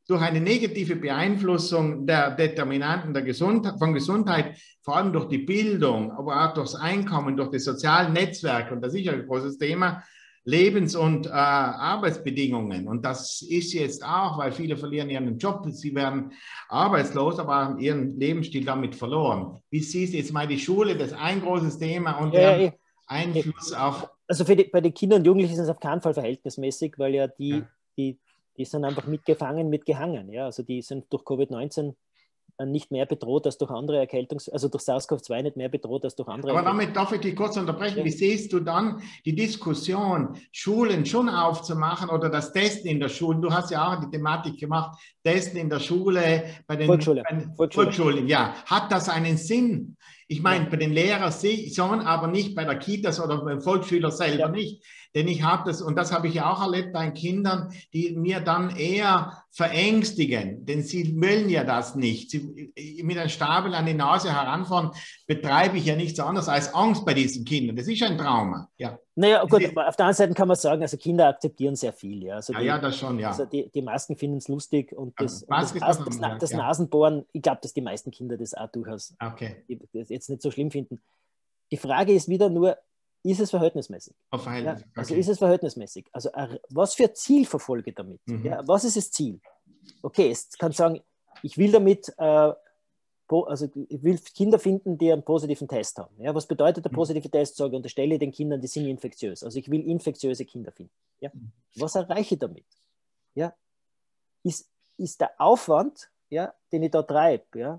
Speaker 1: durch eine negative Beeinflussung der Determinanten der Gesundheit, von Gesundheit, vor allem durch die Bildung, aber auch durchs Einkommen, durch die sozialen Netzwerke, und das ist ja ein großes Thema, Lebens- und äh, Arbeitsbedingungen. Und das ist jetzt auch, weil viele verlieren ihren Job, sie werden arbeitslos, aber haben ihren Lebensstil damit verloren. Wie siehst du jetzt mal die Schule, das ist ein großes Thema und
Speaker 2: ja,
Speaker 1: deren
Speaker 2: ja,
Speaker 1: Einfluss
Speaker 2: eh.
Speaker 1: auf...
Speaker 2: Also für die, bei den Kindern und Jugendlichen ist es auf keinen Fall verhältnismäßig, weil ja die,
Speaker 1: Ja.
Speaker 2: die, die sind einfach mitgefangen, mitgehangen. Ja? Also die sind durch Covid neunzehn nicht mehr bedroht als durch andere Erkältungs-, also durch SARS-CoV zwei nicht mehr bedroht als durch andere
Speaker 1: Aber damit darf ich dich kurz unterbrechen. Ja. Wie siehst du dann die Diskussion, Schulen schon aufzumachen oder das Testen in der Schule? Du hast ja auch die Thematik gemacht, Testen in der Schule, bei den
Speaker 2: Volksschule.
Speaker 1: Bei den
Speaker 2: Volksschule.
Speaker 1: Volksschulen. Ja, hat das einen Sinn? Ich meine,
Speaker 2: ja.
Speaker 1: bei den Lehrern schon, aber nicht bei der Kitas oder beim Volksschüler selber ja. nicht. Denn ich habe das, und das habe ich ja auch erlebt bei Kindern, die mir dann eher verängstigen, denn sie wollen ja das nicht. Sie, mit einem Stabel an die Nase heranfahren, betreibe ich ja nichts anderes als Angst bei diesen Kindern. Das ist ein Trauma. Ja.
Speaker 2: Naja, gut, aber auf der anderen Seite kann man sagen, also Kinder akzeptieren sehr viel. Ja, also
Speaker 1: ja,
Speaker 2: die,
Speaker 1: ja, das schon, ja.
Speaker 2: Also die, die meisten finden es lustig und das,
Speaker 1: also,
Speaker 2: und das, das, das, das ja. Nasenbohren, ich glaube, dass die meisten Kinder das auch durchaus
Speaker 1: okay.
Speaker 2: das jetzt nicht so schlimm finden. Die Frage ist wieder nur, ist es verhältnismäßig?
Speaker 1: Auf Verhältnis.
Speaker 2: Ja, also
Speaker 1: okay.
Speaker 2: ist es verhältnismäßig? Also was für Ziel verfolge ich damit? Mhm. Ja, was ist das Ziel? Okay, es kann sagen, ich will damit, äh, also ich will Kinder finden, die einen positiven Test haben. Ja, was bedeutet der positive Test? Sage, unterstelle den Kindern, die sind infektiös. Also ich will infektiöse Kinder finden. Ja? Was erreiche ich damit? Ja? Ist, ist der Aufwand, ja, den ich da treibe, ja,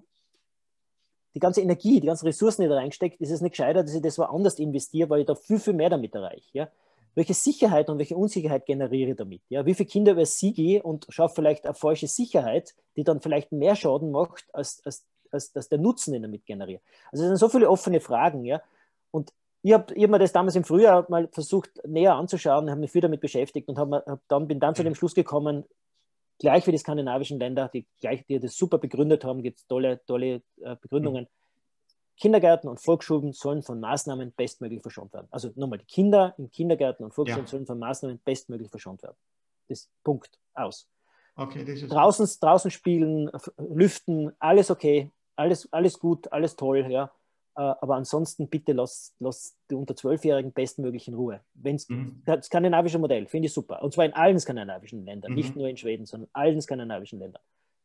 Speaker 2: die ganze Energie, die ganzen Ressourcen, die da reingesteckt, ist es nicht gescheiter, dass ich das woanders investiere, weil ich da viel, viel mehr damit erreiche. Ja? Welche Sicherheit und welche Unsicherheit generiere ich damit? Ja? Wie viele Kinder über sie gehe und schaffe vielleicht eine falsche Sicherheit, die dann vielleicht mehr Schaden macht, als, als, als, als der Nutzen, den ich damit generiere. Also es sind so viele offene Fragen. Ja? Und ich habe hab mir das damals im Frühjahr mal versucht, näher anzuschauen, habe mich viel damit beschäftigt und hab, hab dann, bin dann zu dem Schluss gekommen, gleich wie die skandinavischen Länder, die, gleich, die das super begründet haben, gibt es tolle, tolle äh, Begründungen. Mhm. Kindergärten und Volksschulen sollen von Maßnahmen bestmöglich verschont werden. Also nochmal, die Kinder in Kindergärten und Volksschulen ja. sollen von Maßnahmen bestmöglich verschont werden. Das Punkt, aus.
Speaker 1: Okay, das ist
Speaker 2: draußen, draußen spielen, lüften, alles okay, alles, alles gut, alles toll, ja. Aber ansonsten bitte lass, lass die unter zwölfjährigen bestmöglich in Ruhe. Wenn's, mhm. Das skandinavische Modell, finde ich super. Und zwar in allen skandinavischen Ländern, mhm. nicht nur in Schweden, sondern in allen skandinavischen Ländern.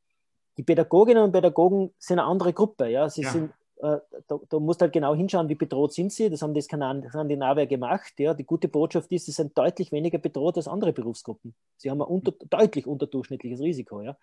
Speaker 2: Die Pädagoginnen und Pädagogen sind eine andere Gruppe. Ja? Sie ja. sind, äh, da, da musst du halt genau hinschauen, wie bedroht sind sie. Das haben die Skandinavier gemacht. Ja? Die gute Botschaft ist, sie sind deutlich weniger bedroht als andere Berufsgruppen. Sie haben ein unter, deutlich unterdurchschnittliches Risiko. Ja?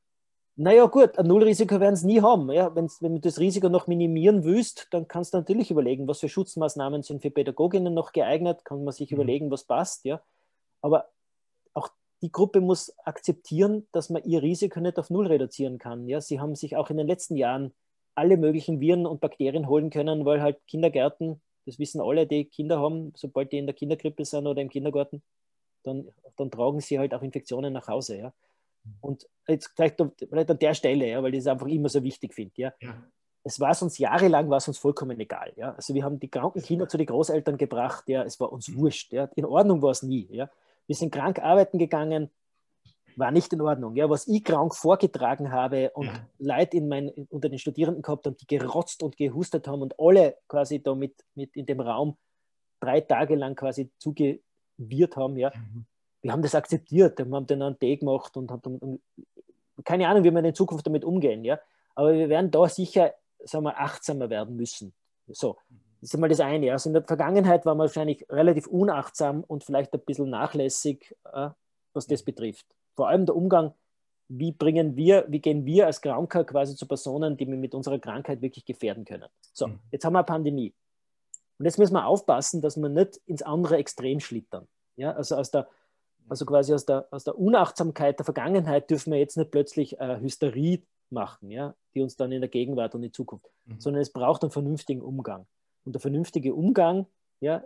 Speaker 2: Naja gut, ein Nullrisiko werden sie nie haben. Ja? Wenn's, wenn du das Risiko noch minimieren willst, dann kannst du natürlich überlegen, was für Schutzmaßnahmen sind für Pädagoginnen noch geeignet, kann man sich mhm. überlegen, was passt. Ja? Aber auch die Gruppe muss akzeptieren, dass man ihr Risiko nicht auf Null reduzieren kann. Ja? Sie haben sich auch in den letzten Jahren alle möglichen Viren und Bakterien holen können, weil halt Kindergärten, das wissen alle, die Kinder haben, sobald die in der Kinderkrippe sind oder im Kindergarten, dann, dann tragen sie halt auch Infektionen nach Hause. Ja? Und jetzt vielleicht, vielleicht an der Stelle, ja, weil ich es einfach immer so wichtig finde. Ja. Ja. Es war uns jahrelang war es uns vollkommen egal. Ja. Also wir haben die kranken Kinder zu den Großeltern gebracht, ja, es war uns mhm. wurscht. Ja. In Ordnung war es nie. Ja. Wir sind krank arbeiten gegangen, war nicht in Ordnung. Ja. Was ich krank vorgetragen habe und ja. Leute in mein, unter den Studierenden gehabt haben, die gerotzt und gehustet haben und alle quasi da mit, mit in dem Raum drei Tage lang quasi zugewirrt haben, ja. Mhm. Wir haben das akzeptiert, wir haben dann einen Tee gemacht und haben und, keine Ahnung, wie wir in Zukunft damit umgehen, ja. Aber wir werden da sicher, sagen wir, achtsamer werden müssen. So, das ist einmal das eine. Ja. Also in der Vergangenheit waren wir wahrscheinlich relativ unachtsam und vielleicht ein bisschen nachlässig, äh, was das betrifft. Vor allem der Umgang, wie bringen wir, wie gehen wir als Kranker quasi zu Personen, die wir mit unserer Krankheit wirklich gefährden können. So, jetzt haben wir eine Pandemie. Und jetzt müssen wir aufpassen, dass wir nicht ins andere Extrem schlittern. Ja, also aus der Also quasi aus der, aus der Unachtsamkeit der Vergangenheit dürfen wir jetzt nicht plötzlich äh, Hysterie machen, ja, die uns dann in der Gegenwart und in Zukunft, mhm. sondern es braucht einen vernünftigen Umgang. Und der vernünftige Umgang, ja,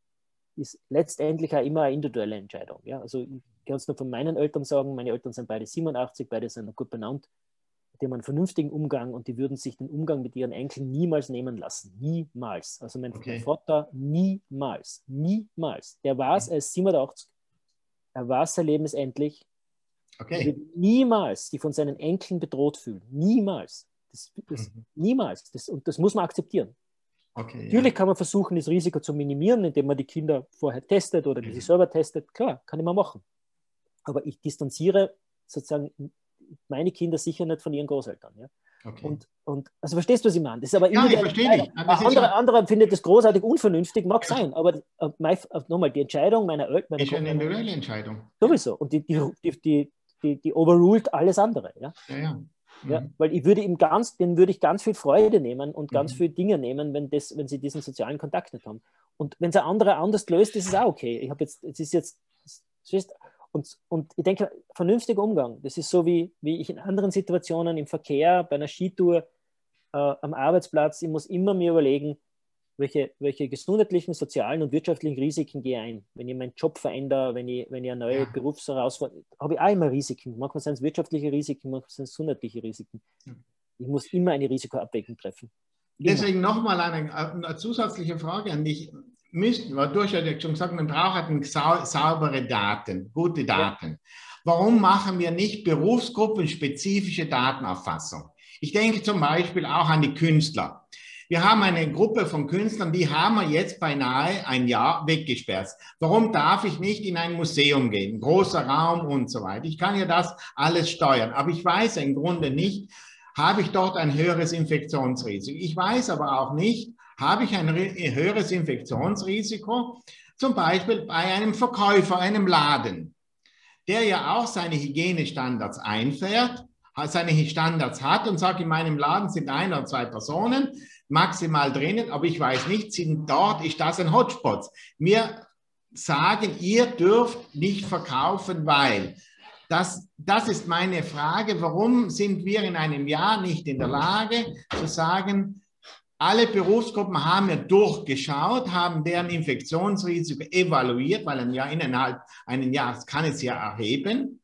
Speaker 2: ist letztendlich auch immer eine individuelle Entscheidung. Ja. Also ich kann es nur von meinen Eltern sagen, meine Eltern sind beide siebenundachtzig, beide sind noch gut benannt, die haben einen vernünftigen Umgang und die würden sich den Umgang mit ihren Enkeln niemals nehmen lassen. Niemals. Also mein, okay. mein Vater niemals. Niemals. Der war es, er ist siebenundachtzig. Er weiß sein Leben ist endlich.
Speaker 1: Okay.
Speaker 2: Wird niemals sich von seinen Enkeln bedroht fühlen. Niemals. Das, das, mhm. Niemals. Das, und das muss man akzeptieren.
Speaker 1: Okay,
Speaker 2: Natürlich
Speaker 1: ja.
Speaker 2: kann man versuchen, das Risiko zu minimieren, indem man die Kinder vorher testet oder die
Speaker 1: Mhm.
Speaker 2: sich selber testet. Klar, kann ich mal machen. Aber ich distanziere sozusagen meine Kinder sicher nicht von ihren Großeltern. Ja?
Speaker 1: Okay.
Speaker 2: Und, und, also verstehst du, was ich meine? Das ist aber
Speaker 1: ja, ich verstehe dich.
Speaker 2: Andere, ja andere findet das großartig unvernünftig, mag ja. sein, aber uh, uh, nochmal, die Entscheidung meiner Eltern...
Speaker 1: Ist eine individuelle Entscheidung.
Speaker 2: Sowieso. Und die, die, die, die, die, die overruled alles andere. Ja,
Speaker 1: ja. ja. Mhm.
Speaker 2: Ja, weil ich würde ihm ganz, denen würde ich ganz viel Freude nehmen und ganz
Speaker 1: mhm.
Speaker 2: viele Dinge nehmen, wenn, das, wenn sie diesen sozialen Kontakt nicht haben. Und wenn es ein anderer anders löst, ist es auch okay. Ich habe jetzt, es ist jetzt, und, und ich denke, vernünftiger Umgang, das ist so, wie, wie ich in anderen Situationen im Verkehr, bei einer Skitour, äh, am Arbeitsplatz, ich muss immer mir überlegen, welche, welche gesundheitlichen, sozialen und wirtschaftlichen Risiken gehe ich ein. Wenn ich meinen Job verändere, wenn ich, wenn ich eine neue ja. Berufsherausforderung habe, habe ich auch immer Risiken. Manchmal sind es wirtschaftliche Risiken, manchmal sind es gesundheitliche Risiken. Ich muss immer eine Risikoabwägung treffen. Immer.
Speaker 1: Deswegen nochmal eine, eine zusätzliche Frage an dich. Müssten, weil du hast ja schon gesagt, man braucht sau, saubere Daten, gute Daten. Ja. Warum machen wir nicht berufsgruppenspezifische Datenerfassung? Ich denke zum Beispiel auch an die Künstler. Wir haben eine Gruppe von Künstlern, die haben wir jetzt beinahe ein Jahr weggesperrt. Warum darf ich nicht in ein Museum gehen? Großer Raum und so weiter. Ich kann ja das alles steuern, aber ich weiß im Grunde nicht, habe ich dort ein höheres Infektionsrisiko. Ich weiß aber auch nicht, habe ich ein höheres Infektionsrisiko, zum Beispiel bei einem Verkäufer, einem Laden, der ja auch seine Hygienestandards einfährt, seine Standards hat und sagt, in meinem Laden sind ein oder zwei Personen maximal drinnen, aber ich weiß nicht, sind dort, ist das ein Hotspot? Wir sagen, ihr dürft nicht verkaufen, weil das, das ist meine Frage, warum sind wir in einem Jahr nicht in der Lage zu sagen, alle Berufsgruppen haben ja durchgeschaut, haben deren Infektionsrisiko evaluiert, weil ein Jahr, innerhalb eines Jahres kann es ja erheben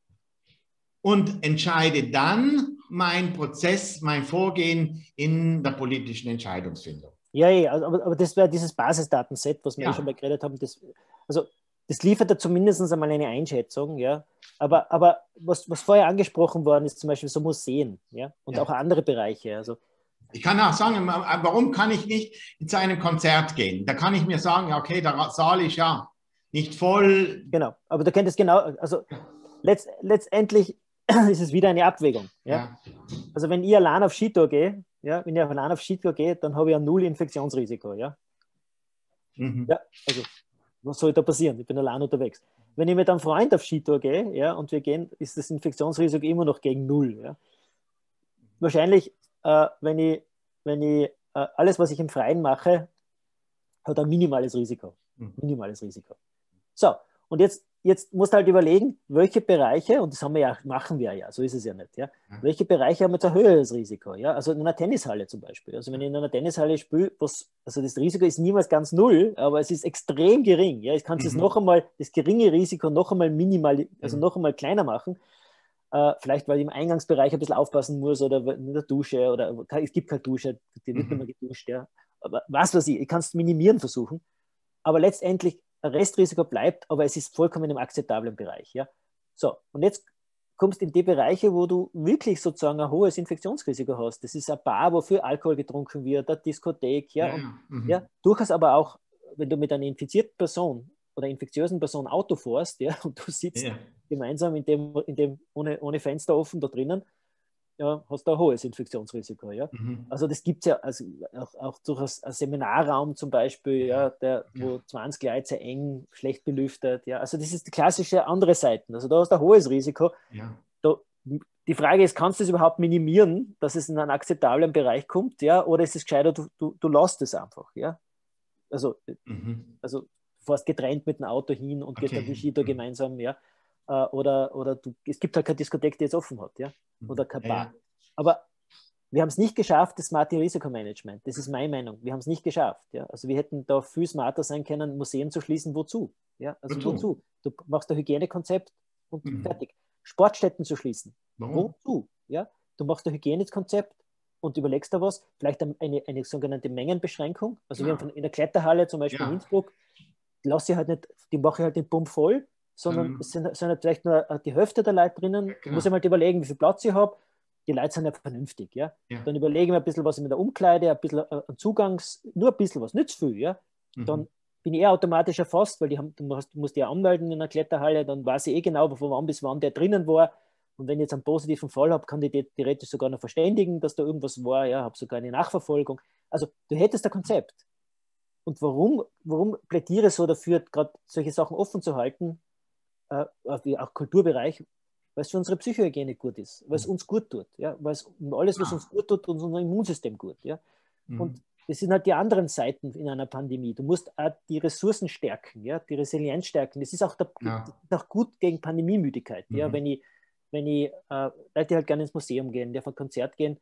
Speaker 1: und entscheide dann mein Prozess, mein Vorgehen in der politischen Entscheidungsfindung.
Speaker 2: Ja, ja, aber, aber das wäre dieses Basisdatenset, was wir
Speaker 1: ja.
Speaker 2: eh schon mal geredet haben. Das, also das liefert ja zumindest einmal eine Einschätzung, ja. Aber, aber was, was vorher angesprochen worden ist, zum Beispiel so Museen, ja, und ja. auch andere Bereiche. Also
Speaker 1: ich kann auch sagen, warum kann ich nicht zu einem Konzert gehen? Da kann ich mir sagen, okay, der Saal ist ja nicht voll.
Speaker 2: Genau, aber du kennst es genau, also letzt, letztendlich ist es wieder eine Abwägung. Ja? Ja. Also wenn ich allein auf Skitour gehe, ja, wenn ich allein auf Skitour gehe, dann habe ich ein null Infektionsrisiko. Ja? Mhm. Ja, also was soll da passieren? Ich bin allein unterwegs. Wenn ich mit einem Freund auf Skitour gehe, ja, und wir gehen, ist das Infektionsrisiko immer noch gegen null. Ja? Wahrscheinlich, äh, wenn ich, wenn ich äh, alles, was ich im Freien mache, hat ein minimales Risiko. Mhm. Minimales Risiko. So, und jetzt, jetzt musst du halt überlegen, welche Bereiche, und das haben wir ja, machen wir ja, so ist es ja nicht, ja, ja. welche Bereiche haben jetzt ein höheres Risiko? Ja? Also in einer Tennishalle zum Beispiel. Also wenn ich in einer Tennishalle spiele, was, also das Risiko ist niemals ganz null, aber es ist extrem gering. Ja? Ich kann es mhm. noch einmal, das geringe Risiko noch einmal minimal, also mhm. noch einmal kleiner machen. Uh, vielleicht, weil ich im Eingangsbereich ein bisschen aufpassen muss oder in der Dusche oder es gibt keine Dusche, die wird mhm. nicht mehr geduscht, ja. Aber was weiß ich, ich kann es minimieren versuchen, aber letztendlich ein Restrisiko bleibt, aber es ist vollkommen im akzeptablen Bereich, ja. So, und jetzt kommst du in die Bereiche, wo du wirklich sozusagen ein hohes Infektionsrisiko hast. Das ist ein Bar, wo viel Alkohol getrunken wird, eine Diskothek, ja,
Speaker 1: ja,
Speaker 2: und,
Speaker 1: ja. Mhm.
Speaker 2: ja, durchaus aber auch, wenn du mit einer infizierten Person oder infektiösen Person Auto fährst, ja, und du sitzt ja. gemeinsam in dem, in dem ohne, ohne Fenster offen da drinnen, ja, hast du ein hohes Infektionsrisiko. Ja. Mhm. Also das gibt es ja, also auch, auch durchaus ein Seminarraum zum Beispiel, ja, der, wo zwanzig Leute sehr eng, schlecht belüftet. Ja. Also das ist die klassische andere Seite. Also da hast du ein hohes Risiko.
Speaker 1: Ja.
Speaker 2: Da, die Frage ist, kannst du es überhaupt minimieren, dass es in einen akzeptablen Bereich kommt, ja, oder ist es gescheiter, du, du, du lässt es einfach. Ja. Also, mhm. also du fährst getrennt mit dem Auto hin und okay. geht dann die Skitour mhm. gemeinsam, ja. Oder, oder du, es gibt halt keine Diskothek, die jetzt offen hat, ja, oder kein Bar. Ja. Aber wir haben es nicht geschafft, das smarte Risikomanagement. Das ist meine Meinung. Wir haben es nicht geschafft. Ja. Also wir hätten da viel smarter sein können, Museen zu schließen. Wozu? Ja, also wozu? wozu? Du machst ein Hygienekonzept und mhm. fertig. Sportstätten zu schließen. Warum? Wozu? Ja. Du machst ein Hygienekonzept und überlegst da was. Vielleicht eine, eine sogenannte Mengenbeschränkung. Also ja. wir haben in der Kletterhalle zum Beispiel ja. in Innsbruck, die, lasse ich halt nicht, die mache ich halt den Pump voll. sondern es sind, sind halt vielleicht nur die Hälfte der Leute drinnen. Genau. Muss ich mal überlegen, wie viel Platz ich habe. Die Leute sind ja vernünftig. Ja? Ja. Dann überlege ich mir ein bisschen was mit der Umkleide, ein bisschen ein Zugangs, nur ein bisschen was, nicht zu viel. Ja? Mhm. Dann bin ich eher automatisch erfasst, weil die haben, du musst, du musst ja anmelden in einer Kletterhalle, dann weiß ich eh genau, von wann bis wann der drinnen war. Und wenn ich jetzt einen positiven Fall habe, kann ich die theoretisch sogar noch verständigen, dass da irgendwas war. Ja, habe sogar eine Nachverfolgung. Also du hättest ein Konzept. Und warum, warum plädiere ich so dafür, gerade solche Sachen offen zu halten, äh, auch Kulturbereich, weil es für unsere Psychohygiene gut ist, weil es uns gut tut, ja, weil es alles, was uns gut tut, uns unser Immunsystem gut, ja. Mhm. Und das sind halt die anderen Seiten in einer Pandemie. Du musst auch die Ressourcen stärken, ja, die Resilienz stärken. Das ist auch, der, ja. das ist auch gut gegen Pandemiemüdigkeit, mhm. ja, wenn ich, wenn ich äh, Leute, die halt gerne ins Museum gehen, die auf ein Konzert gehen,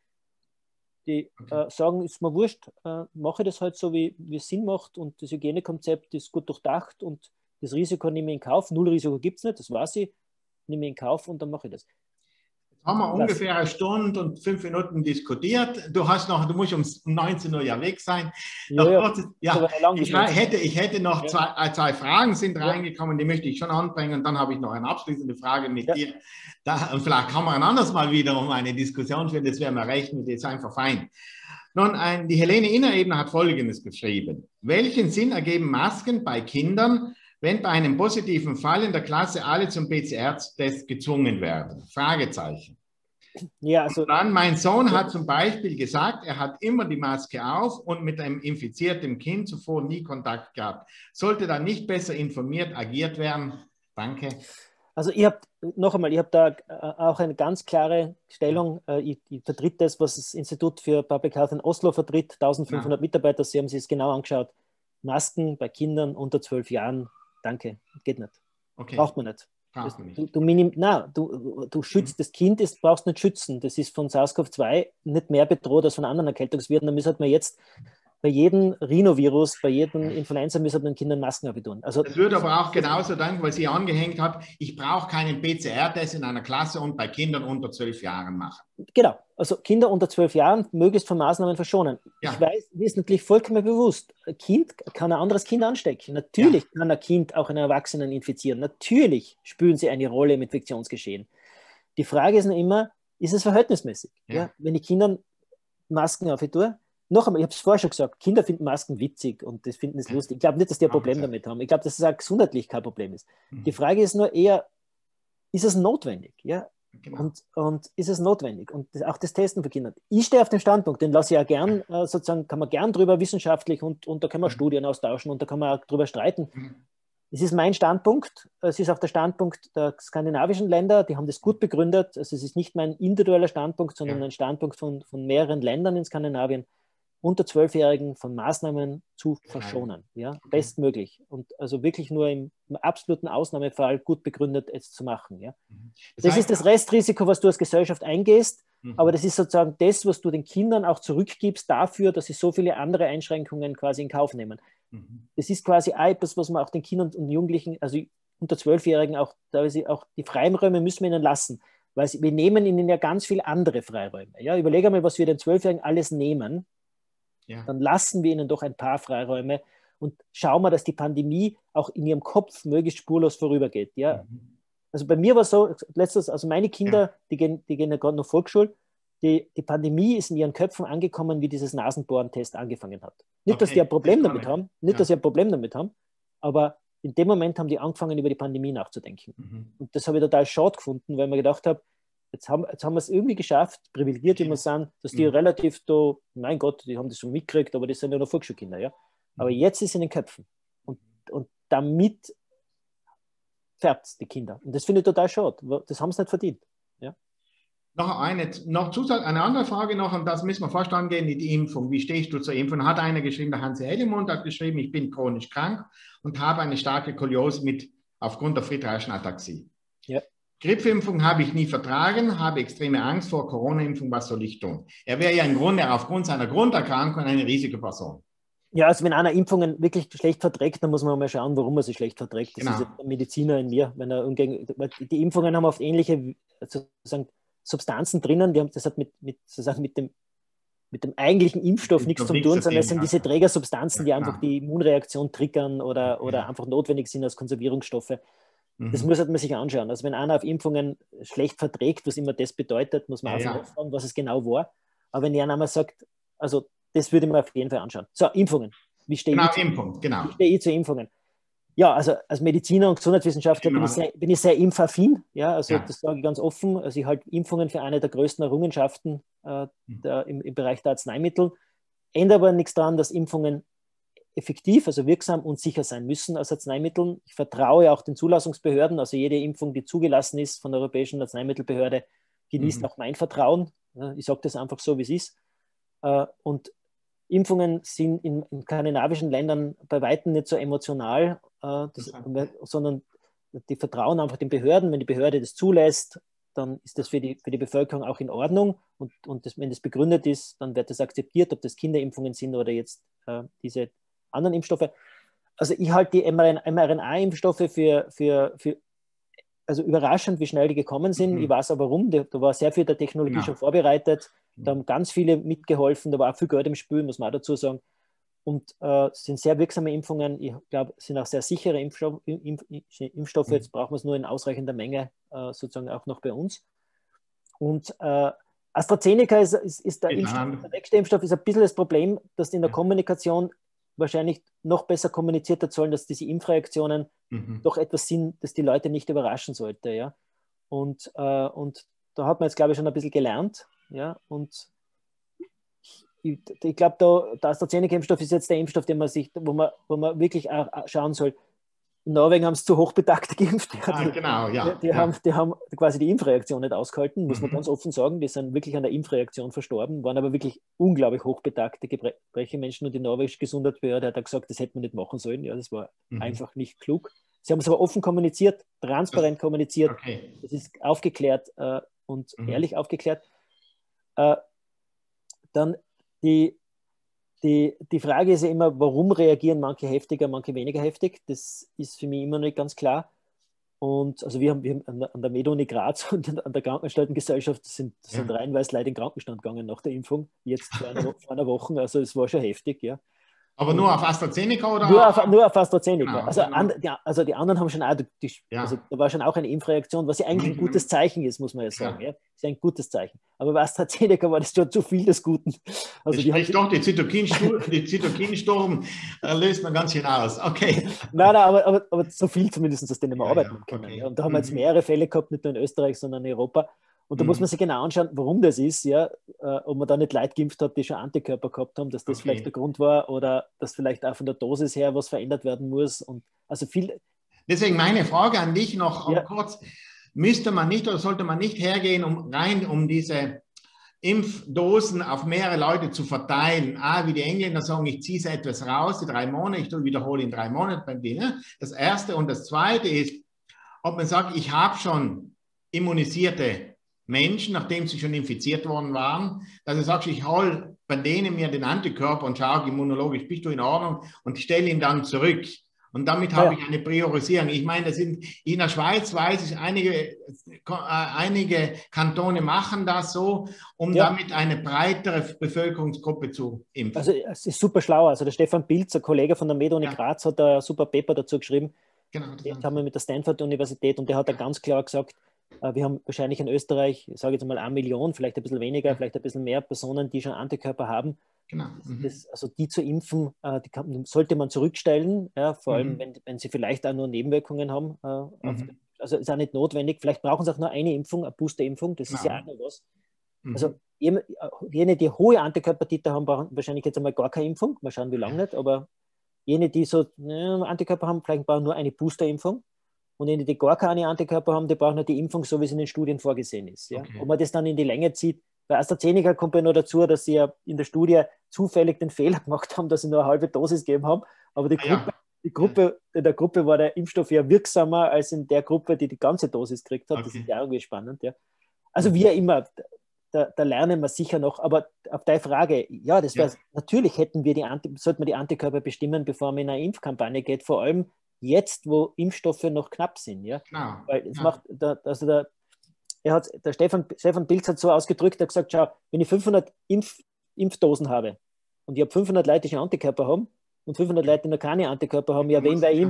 Speaker 2: die okay. äh, sagen, ist mir wurscht, äh, mache ich das halt so, wie, wie es Sinn macht und das Hygienekonzept ist gut durchdacht und das Risiko nehme ich in Kauf. Null Risiko gibt es nicht, das weiß ich, nehme ich in Kauf und dann mache ich das.
Speaker 1: Jetzt haben wir das ungefähr eine Stunde und fünf Minuten diskutiert. Du hast noch, du musst um neunzehn Uhr ja weg sein.
Speaker 2: Ja, ja,
Speaker 1: kurz, ja, ich, hätte, ich hätte noch ja. zwei, zwei Fragen sind ja. reingekommen, die möchte ich schon anbringen und dann habe ich noch eine abschließende Frage mit ja. dir. Da, und vielleicht kann man ein anderes Mal wieder um eine Diskussion führen, das wäre mir recht, mit jetzt einfach fein. Nun, ein, die Helene Innerebner hat Folgendes geschrieben. Welchen Sinn ergeben Masken bei Kindern, wenn bei einem positiven Fall in der Klasse alle zum P C R-Test gezwungen werden? Fragezeichen. Ja, also, und dann, mein Sohn hat zum Beispiel gesagt, er hat immer die Maske auf und mit einem infizierten Kind zuvor nie Kontakt gehabt. Sollte da nicht besser informiert agiert werden? Danke.
Speaker 2: Also ich habe, noch einmal, ich habe da auch eine ganz klare Stellung. Ich, ich vertritt das, was das Institut für Public Health in Oslo vertritt. eintausendfünfhundert ja. Mitarbeiter, Sie haben sich es genau angeschaut. Masken bei Kindern unter zwölf Jahren, danke, geht nicht. Okay. Braucht man nicht. Braucht man nicht. Du, du, minim, nein, du, du schützt, mhm. das Kind ist, brauchst nicht schützen. Das ist von SARS-C o V zwei nicht mehr bedroht als von anderen Erkältungsviren. Da müssen wir jetzt bei jedem Rhinovirus, bei jedem Influenza müssen wir den Kindern Masken auftun. Also,
Speaker 1: das würde aber auch genauso danken, weil sie angehängt hat, ich brauche keinen P C R-Test in einer Klasse und bei Kindern unter zwölf Jahren machen.
Speaker 2: Genau, also Kinder unter zwölf Jahren möglichst von Maßnahmen verschonen. Ja. Ich weiß, mir ist natürlich vollkommen bewusst, ein Kind kann ein anderes Kind anstecken. Natürlich ja. kann ein Kind auch einen Erwachsenen infizieren. Natürlich spielen sie eine Rolle im Infektionsgeschehen. Die Frage ist nur immer, ist es verhältnismäßig? Ja. Ja, wenn ich Kindern Masken aufhöre, noch einmal, ich habe es vorher schon gesagt, Kinder finden Masken witzig und das finden es lustig. Ich glaube nicht, dass die ein Problem damit haben. Ich glaube, dass es auch gesundheitlich kein Problem ist. Mhm. Die Frage ist nur eher, ist es notwendig? Ja? Genau. Und, und ist es notwendig? Und das, auch das Testen für Kinder. Ich stehe auf dem Standpunkt, den lasse ich ja gern, äh, sozusagen, kann man gern drüber wissenschaftlich und, und da kann man mhm. Studien austauschen und da kann man auch drüber streiten. Mhm. Es ist mein Standpunkt, es ist auch der Standpunkt der skandinavischen Länder, die haben das gut begründet. Also es ist nicht mein individueller Standpunkt, sondern ja. ein Standpunkt von, von mehreren Ländern in Skandinavien, unter Zwölfjährigen von Maßnahmen zu verschonen, ja, okay. bestmöglich und also wirklich nur im, im absoluten Ausnahmefall gut begründet es zu machen, ja. Das, das heißt, ist das Restrisiko, was du als Gesellschaft eingehst, mhm. aber das ist sozusagen das, was du den Kindern auch zurückgibst dafür, dass sie so viele andere Einschränkungen quasi in Kauf nehmen. Mhm. Das ist quasi etwas, was man auch den Kindern und Jugendlichen, also unter Zwölfjährigen auch, da sie auch die Freiräume müssen wir ihnen lassen, weil sie, wir nehmen ihnen ja ganz viele andere Freiräume, ja. Überlege mal, was wir den Zwölfjährigen alles nehmen. Ja. Dann lassen wir ihnen doch ein paar Freiräume und schauen wir, dass die Pandemie auch in ihrem Kopf möglichst spurlos vorübergeht. Ja? Mhm. Also bei mir war es so, letztes, also meine Kinder, ja. die gehen, die gehen ja gerade noch Volksschule, die, die Pandemie ist in ihren Köpfen angekommen, wie dieses Nasenbohrentest angefangen hat. Nicht, okay. dass die ein Problem damit haben, nicht, ja. dass sie ein Problem damit haben, aber in dem Moment haben die angefangen, über die Pandemie nachzudenken. Mhm. Und das habe ich total schade gefunden, weil ich mir gedacht habe, Jetzt haben, jetzt haben wir es irgendwie geschafft, privilegiert wie wir sind, dass die mhm. relativ da, mein Gott, die haben das schon mitgekriegt, aber das sind ja noch Volksschulkinder, ja. Aber mhm. jetzt ist es in den Köpfen. Und, und damit färbt es die Kinder. Und das finde ich total schade. Das haben sie nicht verdient. Ja.
Speaker 1: Noch eine, noch Zusatz, eine andere Frage noch, und das müssen wir fast angehen, die Impfung. Wie stehst du zur Impfung? Hat einer geschrieben, der Hansi Hellemund hat geschrieben, ich bin chronisch krank und habe eine starke Skoliose mit, aufgrund der friedreichischen Ataxie. Ja. Grippeimpfung habe ich nie vertragen, habe extreme Angst vor Corona-Impfung, was soll ich tun? Er wäre ja im Grunde aufgrund seiner Grunderkrankung eine Risikoperson.
Speaker 2: Ja, also wenn einer Impfungen wirklich schlecht verträgt, dann muss man mal schauen, warum er sie schlecht verträgt. Das genau. ist der Mediziner in mir. Wenn er umgegen, die Impfungen haben oft ähnliche sozusagen, Substanzen drinnen, die haben, das hat mit, mit, sozusagen mit, dem, mit dem eigentlichen Impfstoff nichts zu tun, sondern es sind diese Trägersubstanzen, die einfach die Immunreaktion triggern oder, oder einfach notwendig sind als Konservierungsstoffe. Mhm. Das muss man sich anschauen. Also wenn einer auf Impfungen schlecht verträgt, was immer das bedeutet, muss man ja, einfach ja. fragen, was es genau war. Aber wenn einer einmal sagt, also das würde man auf jeden Fall anschauen. So, Impfungen. Wie stehe
Speaker 1: genau,
Speaker 2: ich,
Speaker 1: Impfung, genau.
Speaker 2: Wie stehe ich zu Impfungen? Ja, also als Mediziner und Gesundheitswissenschaftler bin ich, sehr, bin ich sehr impfaffin. Ja, also ja. das sage ich ganz offen. Also ich halte Impfungen für eine der größten Errungenschaften äh, der, im, im Bereich der Arzneimittel. Ändert aber nichts daran, dass Impfungen effektiv, also wirksam und sicher sein müssen als Arzneimittel. Ich vertraue auch den Zulassungsbehörden, also jede Impfung, die zugelassen ist von der Europäischen Arzneimittelbehörde, genießt mhm. auch mein Vertrauen. Ich sage das einfach so, wie es ist. Und Impfungen sind in, in skandinavischen Ländern bei weitem nicht so emotional, das, sondern die vertrauen einfach den Behörden. Wenn die Behörde das zulässt, dann ist das für die, für die Bevölkerung auch in Ordnung. Und, und das, wenn das begründet ist, dann wird das akzeptiert, ob das Kinderimpfungen sind oder jetzt äh, diese anderen Impfstoffe. Also ich halte die mRNA-Impfstoffe für, für, für also überraschend, wie schnell die gekommen sind. Mhm. Ich weiß auch warum. Da war sehr viel der Technologie ja. schon vorbereitet. Da haben ganz viele mitgeholfen. Da war auch viel Geld im Spiel, muss man auch dazu sagen. Und äh, sind sehr wirksame Impfungen. Ich glaube, es sind auch sehr sichere Impfstoff, Impf, Impfstoffe. Jetzt brauchen wir es nur in ausreichender Menge, äh, sozusagen auch noch bei uns. Und äh, AstraZeneca ist, ist, ist der, Impfstoff, der nächste Impfstoff, ist ein bisschen das Problem, dass in der Kommunikation wahrscheinlich noch besser kommuniziert wird sollen, dass diese Impfreaktionen mhm. doch etwas sind, das die Leute nicht überraschen sollte. Ja? Und, äh, und da hat man jetzt, glaube ich, schon ein bisschen gelernt. Ja? Und ich, ich glaube, da, der AstraZeneca-Impfstoff ist jetzt der Impfstoff, den man sich, wo man, wo man wirklich auch schauen soll. In Norwegen haben es zu Hochbetagte geimpft. Die,
Speaker 1: ah, genau, ja.
Speaker 2: Die, die,
Speaker 1: ja.
Speaker 2: Haben, die haben quasi die Impfreaktion nicht ausgehalten, muss mhm. man ganz offen sagen. Die sind wirklich an der Impfreaktion verstorben, waren aber wirklich unglaublich hochbetagte Gebrechemenschen und die norwegische Gesundheitsbehörde hat gesagt, das hätte man nicht machen sollen. Ja, das war mhm. einfach nicht klug. Sie haben es aber offen kommuniziert, transparent das, kommuniziert. Okay. Das ist aufgeklärt äh, und mhm. ehrlich aufgeklärt. Äh, dann die Die, die Frage ist ja immer, warum reagieren manche heftiger, manche weniger heftig? Das ist für mich immer noch nicht ganz klar. Und also wir haben, wir haben an, der, an der Med-Uni Graz und an der Krankenanstaltengesellschaft sind, ja. sind reihenweise Leute in den Krankenstand gegangen nach der Impfung, jetzt vor einer, vor einer Woche. Also es war schon heftig, ja.
Speaker 1: Aber nur auf AstraZeneca oder?
Speaker 2: Nur auf, nur auf AstraZeneca.
Speaker 1: Genau,
Speaker 2: also,
Speaker 1: genau.
Speaker 2: An, ja, also die anderen haben schon auch, die, ja. also da war schon auch eine Impfreaktion, was ja eigentlich mhm. ein gutes Zeichen ist, muss man ja sagen. Ja. Ja. Ist ja ein gutes Zeichen. Aber bei AstraZeneca war das schon zu viel des Guten. Also
Speaker 1: das die haben doch, die Zytokinsturm, die Zytokinsturm äh, löst man ganz schön aus. Okay.
Speaker 2: Nein, nein, aber, aber, aber so viel zumindest, dass denen wir ja, arbeiten ja. können.
Speaker 1: Okay.
Speaker 2: Ja. Und da haben wir jetzt mehrere Fälle gehabt, nicht nur in Österreich, sondern in Europa. Und da mhm. muss man sich genau anschauen, warum das ist, ja, äh, ob man da nicht Leute geimpft hat, die schon Antikörper gehabt haben, dass das okay. vielleicht der Grund war oder dass vielleicht auch von der Dosis her was verändert werden muss. Und also viel.
Speaker 1: Deswegen meine Frage an dich noch
Speaker 2: ja.
Speaker 1: kurz: Müsste man nicht oder sollte man nicht hergehen, um rein um diese Impfdosen auf mehrere Leute zu verteilen? Ah, wie die Engländer sagen, ich ziehe etwas raus, die drei Monate, ich wiederhole in drei Monaten bei denen. Das erste. Und das zweite ist, ob man sagt, ich habe schon immunisierte Menschen, nachdem sie schon infiziert worden waren, dass du sagst, ich hole bei denen mir den Antikörper und schaue immunologisch, bist du in Ordnung, und stelle ihn dann zurück. Und damit habe ja. ich eine Priorisierung. Ich meine, das sind, in der Schweiz weiß ich, einige, äh, einige Kantone machen das so, um ja. damit eine breitere Bevölkerungsgruppe zu impfen.
Speaker 2: Also es ist super schlau. Also der Stefan Pilz, ein Kollege von der Med-Uni ja. Graz, hat ein super Paper dazu geschrieben.
Speaker 1: Genau,
Speaker 2: Jetzt haben wir mit der Stanford-Universität und der hat da ganz klar gesagt, wir haben wahrscheinlich in Österreich, ich sage jetzt mal eine Million, vielleicht ein bisschen weniger, ja. vielleicht ein bisschen mehr Personen, die schon Antikörper haben.
Speaker 1: Genau. Mhm.
Speaker 2: Das, also die zu impfen, die kann, sollte man zurückstellen, ja, vor allem mhm. wenn, wenn sie vielleicht auch nur Nebenwirkungen haben. Mhm. Also ist auch nicht notwendig. Vielleicht brauchen sie auch nur eine Impfung, eine Boosterimpfung, das genau. ist ja auch noch was. Mhm. Also jene, die hohe Antikörpertiter haben, brauchen wahrscheinlich jetzt einmal gar keine Impfung. Mal schauen, wie lange nicht, aber jene, die so ne, Antikörper haben, vielleicht brauchen nur eine Boosterimpfung. Und jene, die gar keine Antikörper haben, die brauchen nur die Impfung, so wie es in den Studien vorgesehen ist. Ja? Okay. Ob man das dann in die Länge zieht, bei AstraZeneca kommt ja noch dazu, dass sie ja in der Studie zufällig den Fehler gemacht haben, dass sie nur eine halbe Dosis gegeben haben. Aber die Gruppe, ja. die Gruppe, in der Gruppe war der Impfstoff ja wirksamer als in der Gruppe, die die ganze Dosis gekriegt hat. Okay. Das ist ja irgendwie spannend. Ja? Also wie immer, da, da lernen wir sicher noch. Aber auf deine Frage, ja, das wäre, ja. natürlich hätten wir die Anti, sollten wir die Antikörper bestimmen, bevor man in eine Impfkampagne geht, vor allem jetzt, wo Impfstoffe noch knapp sind. Ja?
Speaker 1: Genau.
Speaker 2: Weil es
Speaker 1: ja.
Speaker 2: macht, da, also der, er hat, der Stefan, Stefan Pilz hat so ausgedrückt, er hat gesagt, schau, wenn ich fünfhundert Impf, Impfdosen habe und ich habe fünfhundert Leute, die schon Antikörper haben und fünfhundert Leute, die noch keine Antikörper haben, ja, wen wir impfen?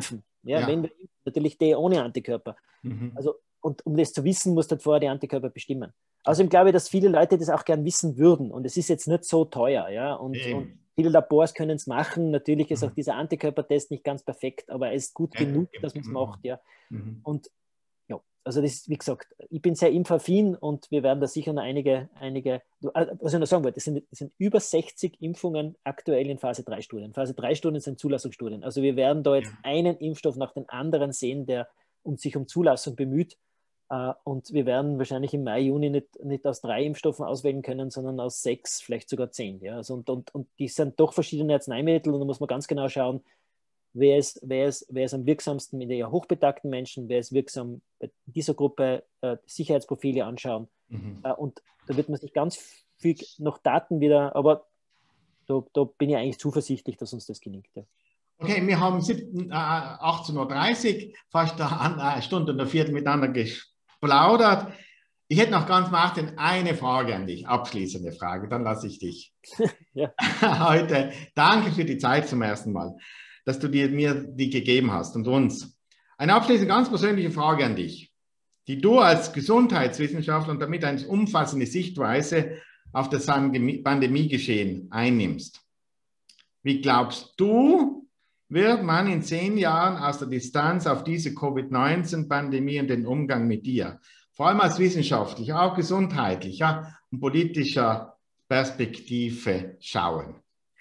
Speaker 2: Ja,
Speaker 1: Ja.
Speaker 2: wenn wir impfen, natürlich die ohne Antikörper.
Speaker 1: Mhm.
Speaker 2: Also, und um das zu wissen, muss du vorher die Antikörper bestimmen. Außerdem glaube ich, dass viele Leute das auch gern wissen würden. Und es ist jetzt nicht so teuer. Ja? Und, und viele Labors können es machen. Natürlich ist
Speaker 1: Mhm.
Speaker 2: auch dieser Antikörpertest nicht ganz perfekt, aber er ist gut
Speaker 1: Ja.
Speaker 2: genug, dass man es
Speaker 1: Mhm.
Speaker 2: macht. Ja?
Speaker 1: Mhm.
Speaker 2: Und ja, also das ist, wie gesagt, ich bin sehr impfaffin und wir werden da sicher noch einige, einige, was ich noch sagen wollte, es sind, es sind über sechzig Impfungen aktuell in Phase drei Studien. Phase drei Studien sind Zulassungsstudien. Also wir werden da jetzt
Speaker 1: Ja.
Speaker 2: einen Impfstoff nach dem anderen sehen, der um sich um Zulassung bemüht. Und wir werden wahrscheinlich im Mai, Juni nicht, nicht aus drei Impfstoffen auswählen können, sondern aus sechs, vielleicht sogar zehn. Ja? Also und, und, und die sind doch verschiedene Arzneimittel und da muss man ganz genau schauen, wer ist, wer ist, wer ist am wirksamsten mit eher hochbetagten Menschen, wer ist wirksam bei dieser Gruppe, äh, Sicherheitsprofile anschauen. Mhm. Äh, und da wird man sich ganz viel noch Daten wieder, aber da, da bin ich eigentlich zuversichtlich, dass uns das gelingt. Ja.
Speaker 1: Okay, wir haben achtzehn Uhr dreißig, fast eine Stunde und eine Viertel miteinander geplaudert. Ich hätte noch ganz Martin eine Frage an dich, abschließende Frage, dann lasse ich dich
Speaker 2: ja.
Speaker 1: heute. Danke für die Zeit zum ersten Mal, dass du dir, mir die gegeben hast und uns. Eine abschließende, ganz persönliche Frage an dich, die du als Gesundheitswissenschaftler und damit eine umfassende Sichtweise auf das Pandemiegeschehen einnimmst. Wie glaubst du, wird man in zehn Jahren aus der Distanz auf diese Covid neunzehn Pandemie und den Umgang mit ihr, vor allem aus wissenschaftlicher, auch gesundheitlicher und politischer Perspektive schauen?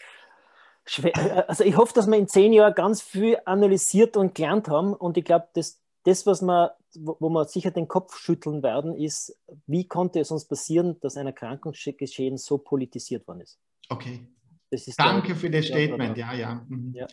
Speaker 2: Also ich hoffe, dass wir in zehn Jahren ganz viel analysiert und gelernt haben und ich glaube, das, das was wir, wo wir sicher den Kopf schütteln werden, ist, wie konnte es uns passieren, dass ein Erkrankungsgeschehen so politisiert worden ist.
Speaker 1: Okay.
Speaker 2: Das ist
Speaker 1: Danke
Speaker 2: der,
Speaker 1: für das Statement, ja, ja. Mhm.
Speaker 2: ja.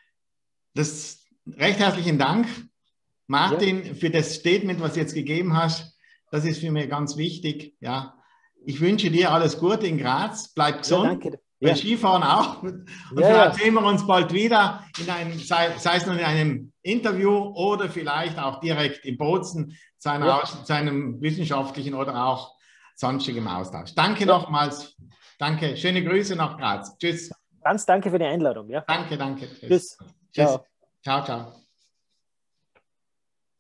Speaker 1: Das, recht herzlichen Dank, Martin, ja. für das Statement, was du jetzt gegeben hast. Das ist für mich ganz wichtig. Ja. Ich wünsche dir alles Gute in Graz. Bleib gesund.
Speaker 2: Ja, danke.
Speaker 1: Bei
Speaker 2: ja.
Speaker 1: Skifahren auch. Und
Speaker 2: ja,
Speaker 1: vielleicht
Speaker 2: ja.
Speaker 1: sehen wir uns bald wieder, in einem, sei, sei es nur in einem Interview oder vielleicht auch direkt in Bozen zu, einer, ja. zu einem wissenschaftlichen oder auch sonstigen Austausch. Danke ja. nochmals. Danke. Schöne Grüße nach Graz. Tschüss.
Speaker 2: Ganz danke für die Einladung. Ja.
Speaker 1: Danke, danke.
Speaker 2: Tschüss.
Speaker 1: Tschüss. Ciao, ciao.